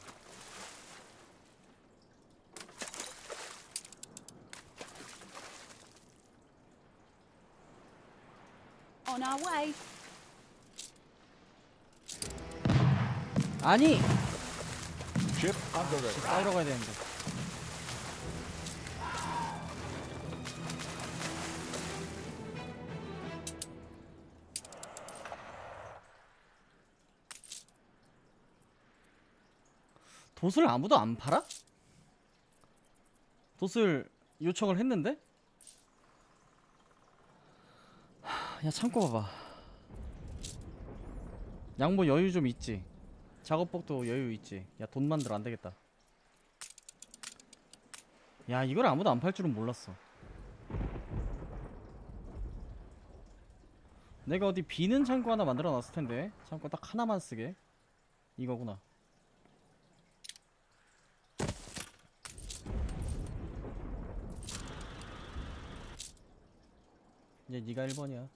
On our way. 아니! Ship under attack. 싸우러 가야 되는데. 돛을 아무도 안 팔아? 돛을 요청을 했는데? 야 참고 봐봐. 양보 여유 좀 있지. 작업복도 여유 있지. 야 돈 만들어 안되겠다. 야 이걸 아무도 안 팔 줄은 몰랐어. 내가 어디 비는 창고 하나 만들어 놨을 텐데. 창고 딱 하나만 쓰게. 이거구나. 이제 네가 1번이야.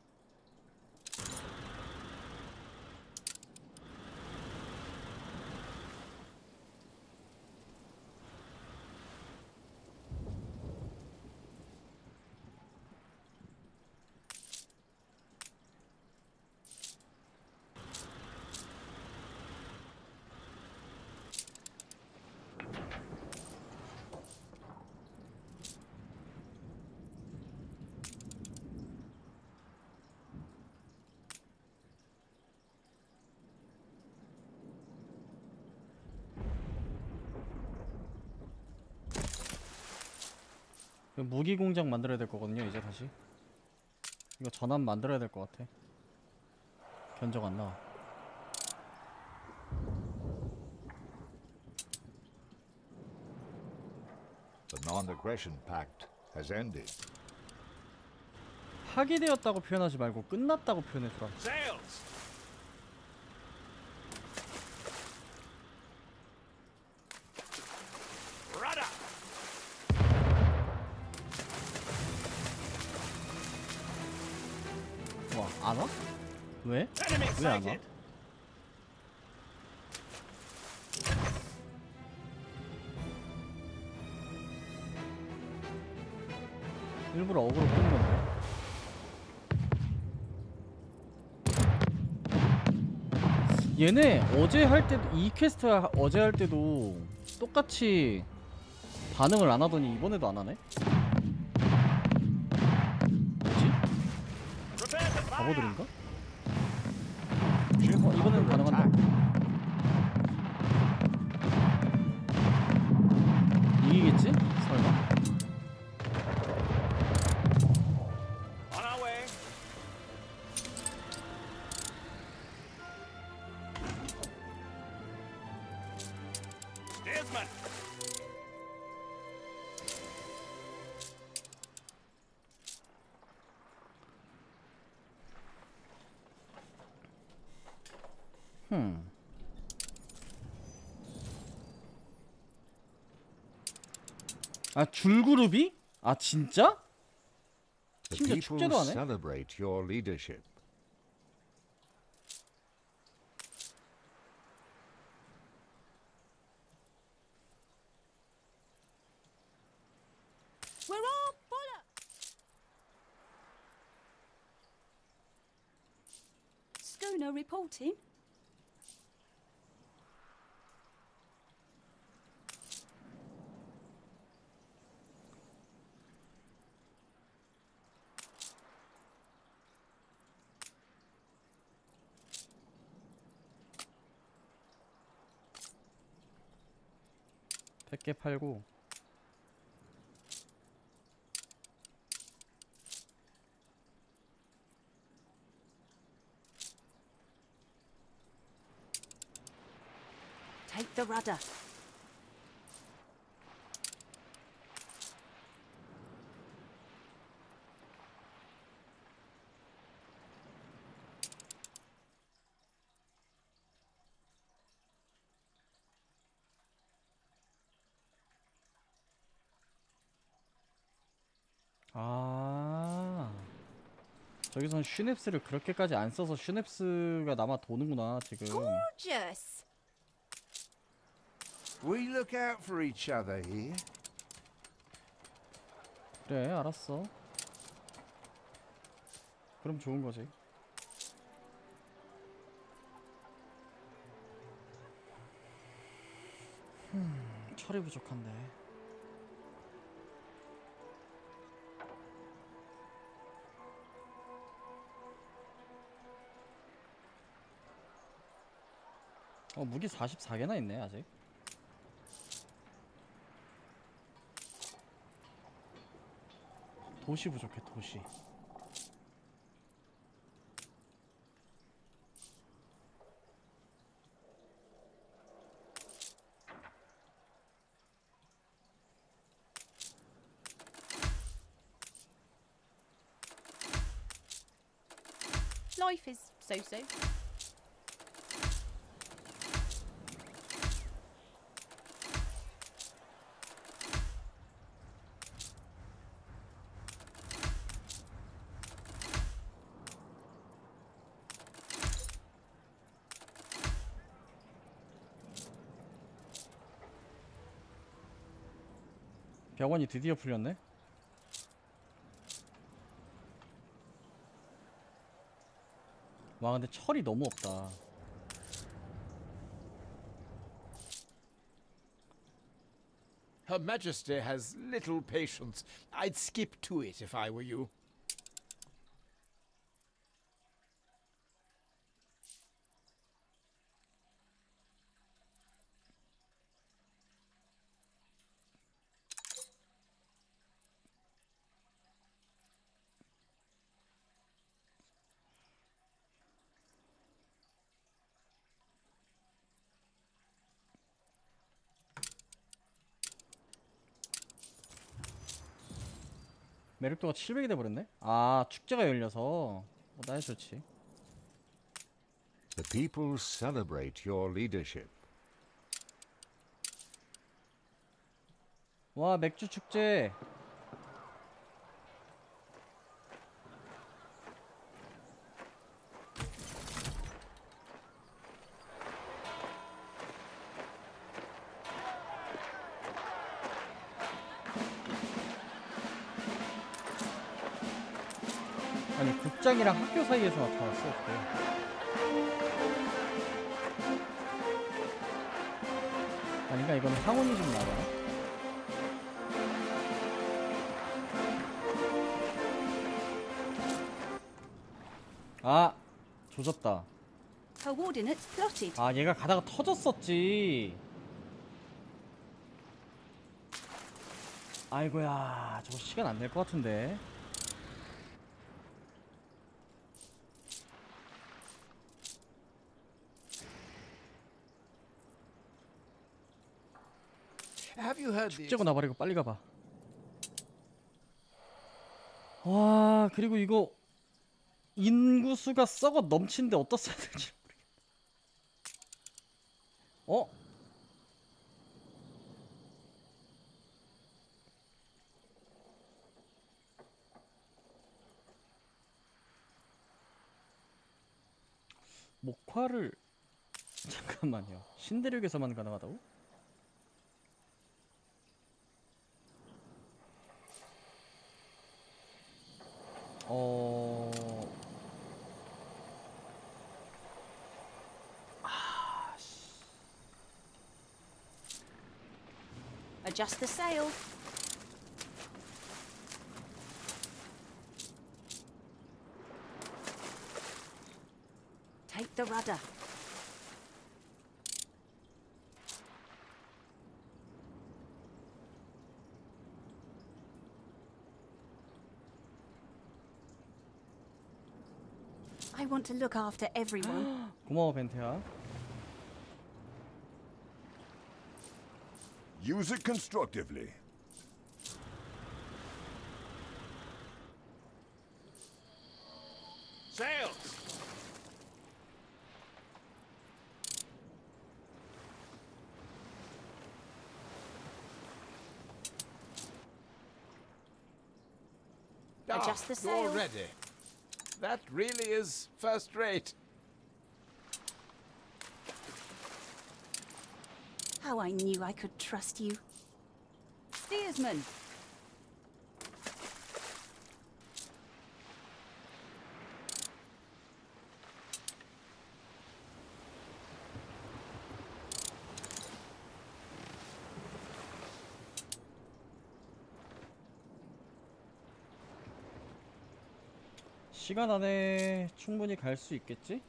무기 공장 만들어야 될 거거든요. 이제 다시 이거 전함 만들어야 될 것 같아. 견적 안 나와. The non-aggression pact has ended. 파기되었다고 표현하지 말고 끝났다고 표현해주라. Sails! Rudder! 와, 안 와? 왜? Enemy 왜 안 와? sighted! 일부러 어그로 끄는 건데. 얘네 어제 할 때도 이 퀘스트 어제 할 때도 똑같이 반응을 안 하더니 이번에도 안 하네? 뭐지? 바보들인가? 이번엔 반응한다. 이기겠지? 설마? On our way! Steersman! 아 줄그룹이? 아 진짜? The 심지어 people 축제도 하네? celebrate your leadership. We're all full. Schooner reporting. 백 개 팔고 Take the rudder. 아 저기선 슈넵스를 그렇게까지 안 써서 슈넵스가 남아 도는구나 지금. Gorgeous. We look out for each other here. 그래 알았어. 그럼 좋은 거지. 철이 부족한데. 무기 44개나 있네 아직. 도시 부족해 도시. Life is so-so. 병원이 드디어 풀렸네. 와 근데 철이 너무 없다. Her Majesty has little patience. I'd skip to it if I were you. 매력도가 700이 돼버렸네? 아 축제가 열려서 나 좋지. The people celebrate your leadership. 와 맥주 축제. 아니 극장이랑 학교 사이에서 나타났어. 그때. 아닌가? 이건 상온이 좀 나와. 아 조졌다. Coordinates plotted. 아 얘가 가다가 터졌었지. 아이고야 저거 시간 안 될 것 같은데. 축제고 나버리고 빨리 가봐. 와 그리고 이거 인구수가 썩어 넘치는데 어디다 써야 될지 모르겠네. 목화를 잠깐만요. 신대륙에서만 가능하다고? Adjust the sail. Take the rudder. I want to look after everyone. 고마워 벤테야. Use it constructively. Sails! Adjust the sail. You're ready. that really is first rate. How I knew I could trust you. Steersman! 시간 안에 충분히 갈 수 있겠지?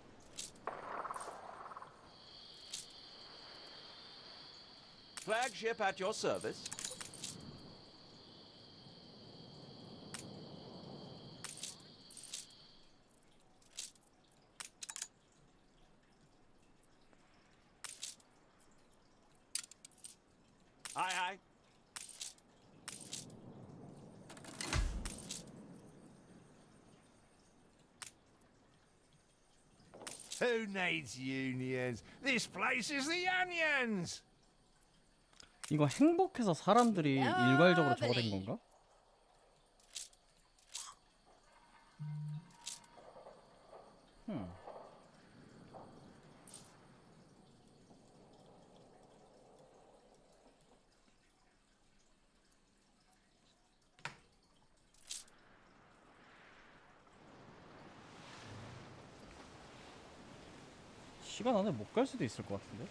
Flagship at your service. Aye, aye. Who needs unions? This place is the onions! 이거 행복해서 사람들이 일괄적으로 저거 된 건가? 시간 안에 못 갈 수도 있을 것 같은데?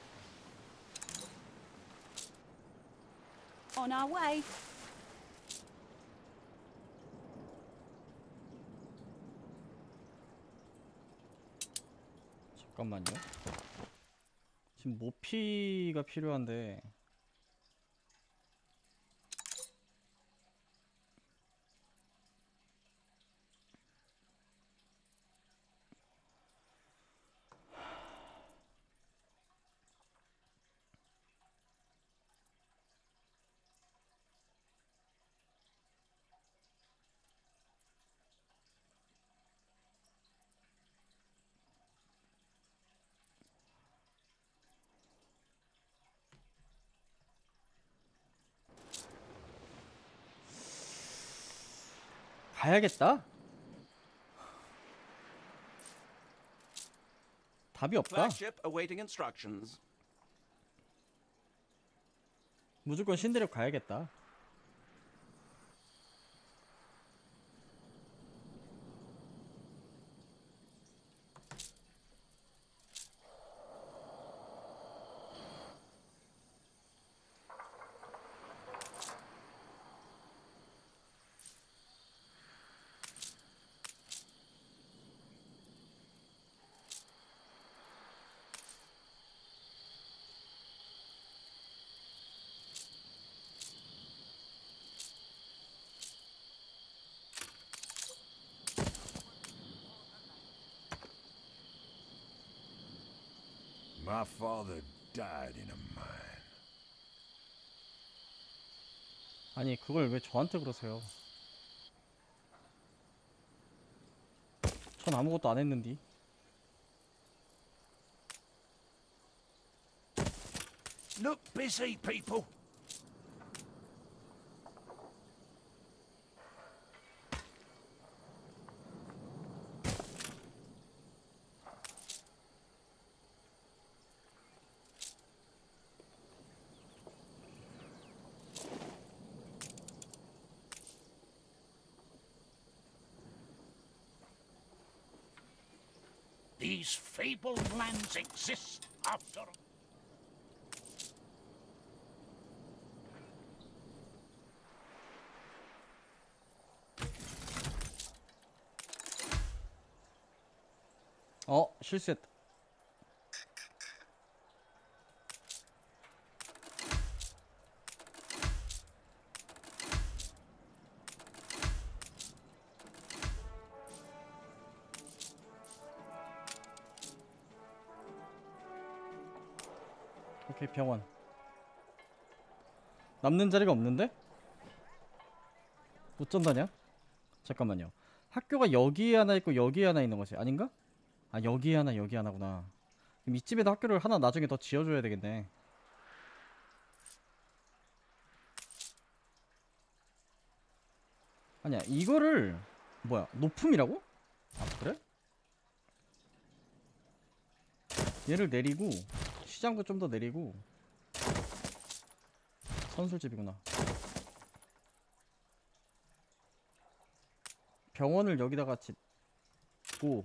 On our way. 잠깐만요. 지금 모피가 필요한데 가야겠다. 답이 없다. Flagship awaiting instructions. 무조건 신대륙 가야겠다. My father died in a mine. 아니 그걸 왜 저한테 그러세요? 전 아무것도 안 했는디. Look busy, people. These fabled lands exist after. 실수했다. 오케이, 병원. 남는 자리가 없는데? 어쩐다냐? 잠깐만요. 학교가 여기에 하나 있고 여기에 하나 있는 거지, 아닌가? 아, 여기에 하나 여기 하나구나. 그럼 이 집에도 학교를 하나 나중에 더 지어줘야 되겠네. 아니야, 이거를 뭐야, 높음이라고? 아 그래? 얘를 내리고 시장도 좀 더 내리고. 선술집이구나. 병원을 여기다가 짓고.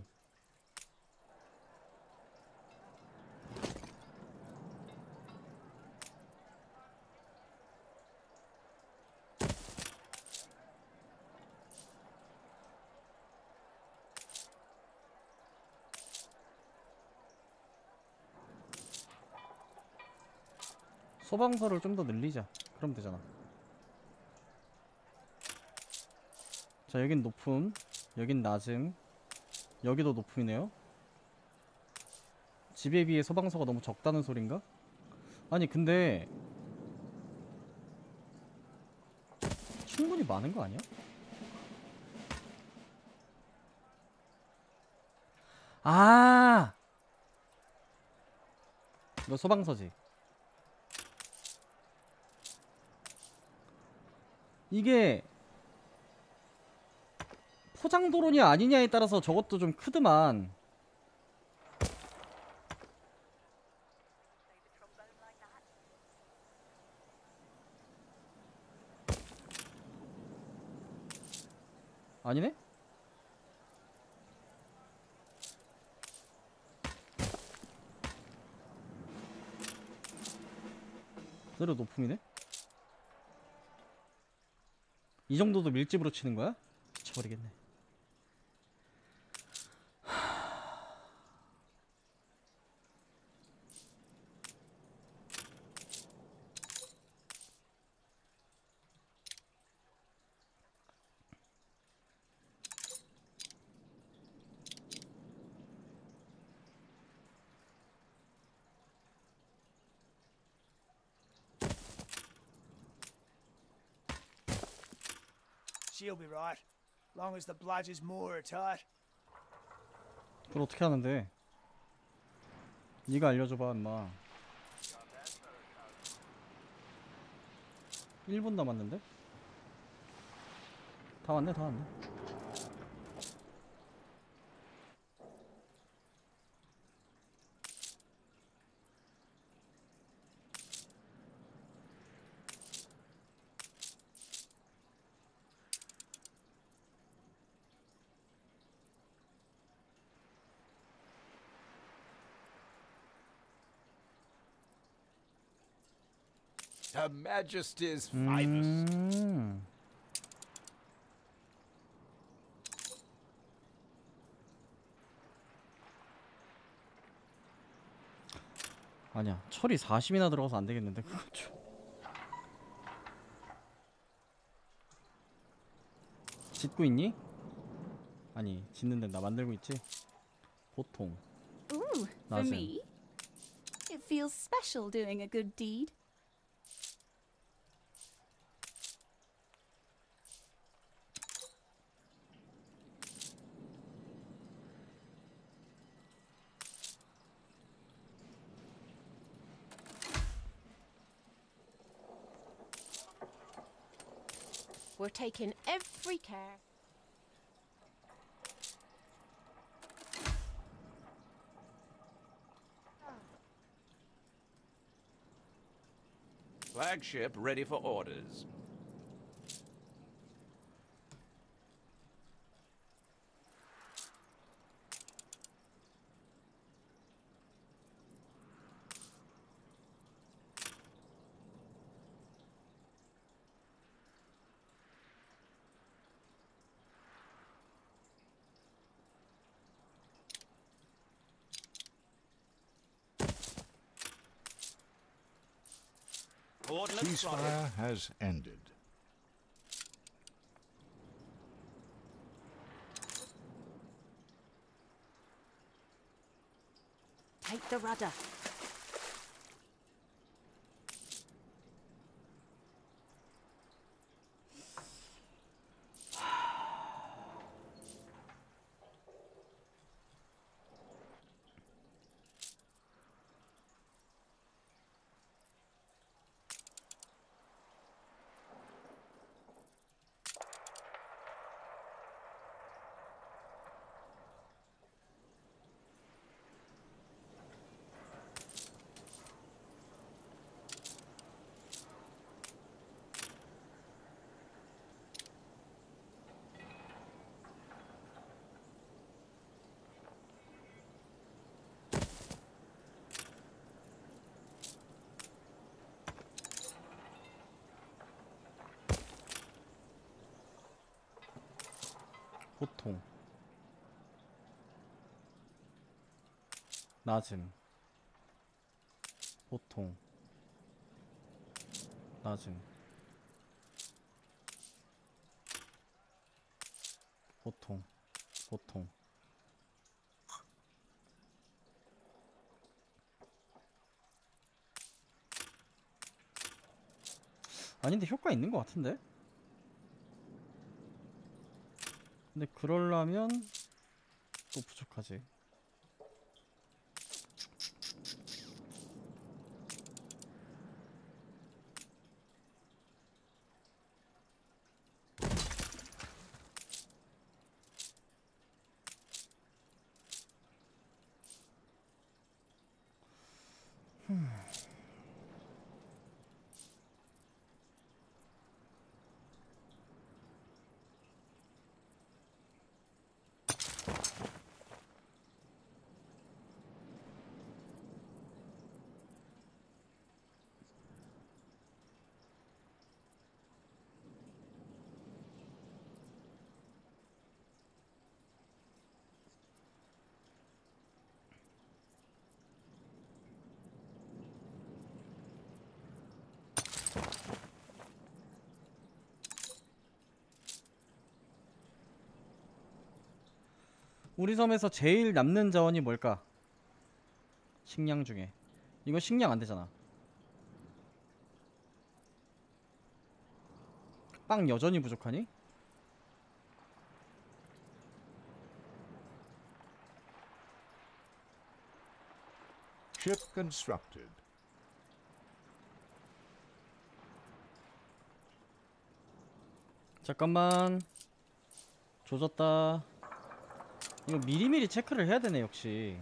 소방서를 좀 더 늘리자. 그럼 되잖아. 자, 여긴 높음, 여긴 낮음, 여기도 높음이네요. 집에 비해 소방서가 너무 적다는 소린가? 아니 근데 충분히 많은 거 아니야? 아, 이거 소방서지. 이게 포장도로냐 아니냐에 따라서 저것도 좀 크드만. 아니네? 그대로 높음이네? 이 정도도 밀집으로 치는 거야? 미쳐버리겠네. She'll be right, long as the bludger's moor are tight. 그걸 어떻게 하는데? 네가 알려줘봐 인마. 1분 남았는데? 다 왔네 다 왔네. Her Majesty's finest. 아니야, 철이 40이나 들어가서 안 되겠는데. 그거 좀. 짓고 있니? 아니, 짓는데 나 만들고 있지. 보통. Ooh, for 낮은. me? It feels special doing a good deed. We're taking every care. Flagship ready for orders. Ceasefire has ended. Take the rudder. 보통, 낮음, 보통, 낮음, 보통, 보통. 아닌데 효과 있는 것 같은데? 근데 그러려면 또 부족하지. 우리 섬에서 제일 남는 자원이 뭘까? 식량 중에 이거 식량 안 되잖아. 빵 여전히 부족하니? Ship constructed. 잠깐만. 조졌다. 이거 미리미리 체크를 해야 되네 역시.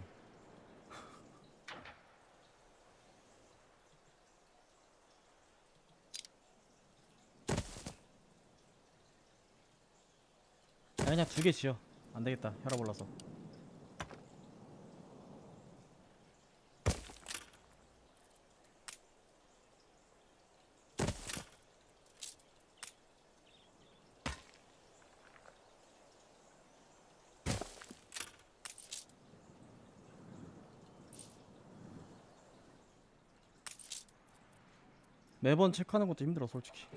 야, 그냥 2개 지어. 안되겠다 혈압 올라서. 매번 체크하는 것도 힘들어 솔직히.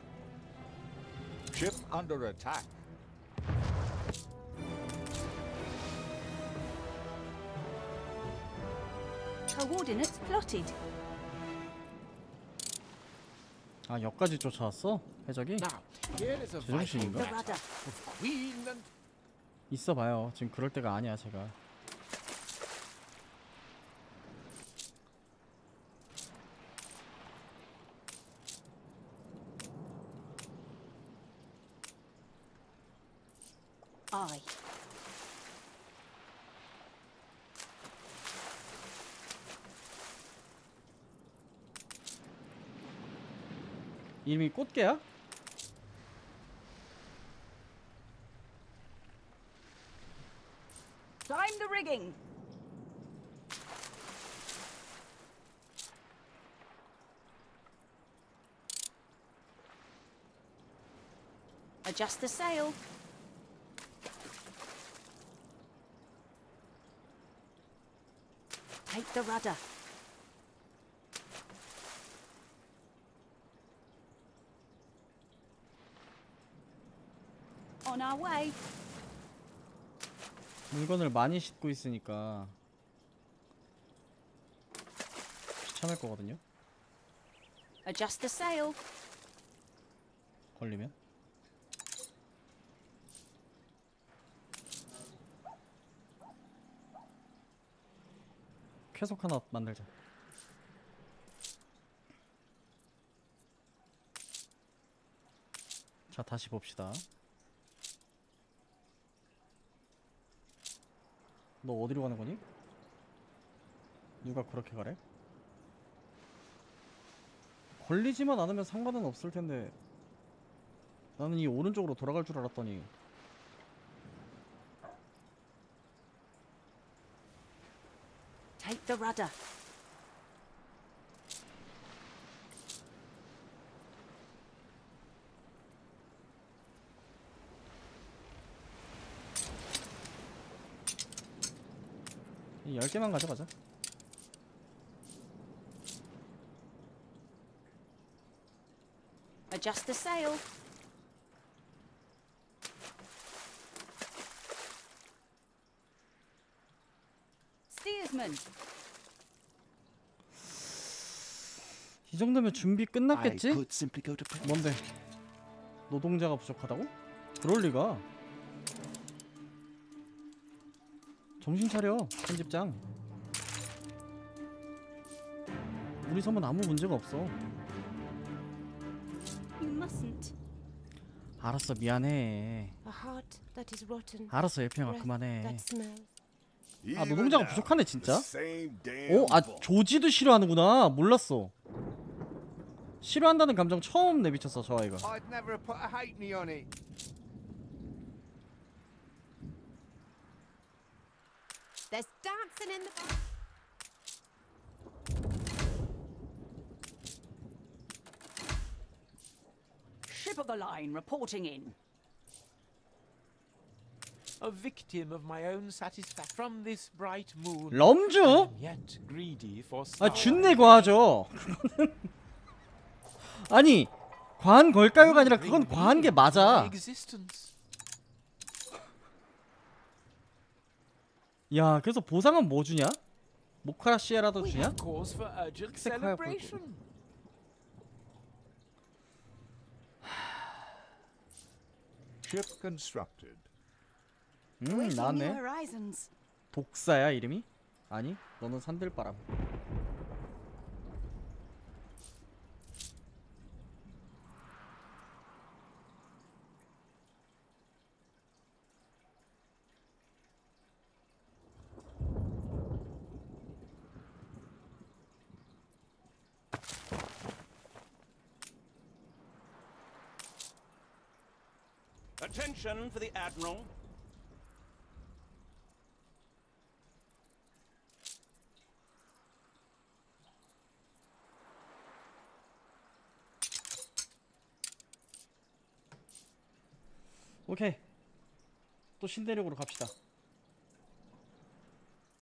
Ship under attack. Coordinates plotted. 아 여기까지 쫓아왔어? 해적이? 제정신인가? 있어봐요. 지금 그럴 때가 아니야 제가. I. 이름이 꽃게야? Climb the rigging. Adjust the sail. Take the rudder. On our way. 물건을 많이 싣고 있으니까 귀찮을 거거든요. Adjust the sail. 걸리면. 쾌속 하나 만들자. 자 다시 봅시다. 너 어디로 가는 거니? 누가 그렇게 가래? 걸리지만 않으면 상관은 없을 텐데 나는 이 오른쪽으로 돌아갈 줄 알았더니. Take the rudder. 이 10개만 가져가자. Adjust the sail. Steersman. 이 정도면 준비 끝났겠지? I could simply go to bed. 뭔데? 노동자가 부족하다고? 그럴 리가. 정신 차려, 편집장. 우리 섬은 아무 문제가 없어. You mustn't. 알았어, 미안해. A heart that is rotten. 알았어, 예평아, breath 그만해. that smells. 아, 노동자가 부족하네 진짜. Same damn 어? 아, 조지도 싫어하는구나. 몰랐어. 싫어한다는 감정 처음 내비쳤어 저 아이가. I'd never have put a halfpenny on it. There's dancing in the Ship of the line reporting in. A victim of my own satisfaction from this bright moon. 럼주? I am yet greedy for 아, stars. 준내 과하죠. 아니, 과한 걸까요가 아니라 그건 과한 게 맞아. 야, 그래서 보상은 뭐 주냐? 모카라시에라도 주냐? Cause for urgent 색깔 보이고. celebration. Ship constructed. Wishing new 나왔네. horizons. 독사야 이름이? 아니, 너는 산들바람. Attention for the Admiral. 오케이. 또 신대륙으로 갑시다.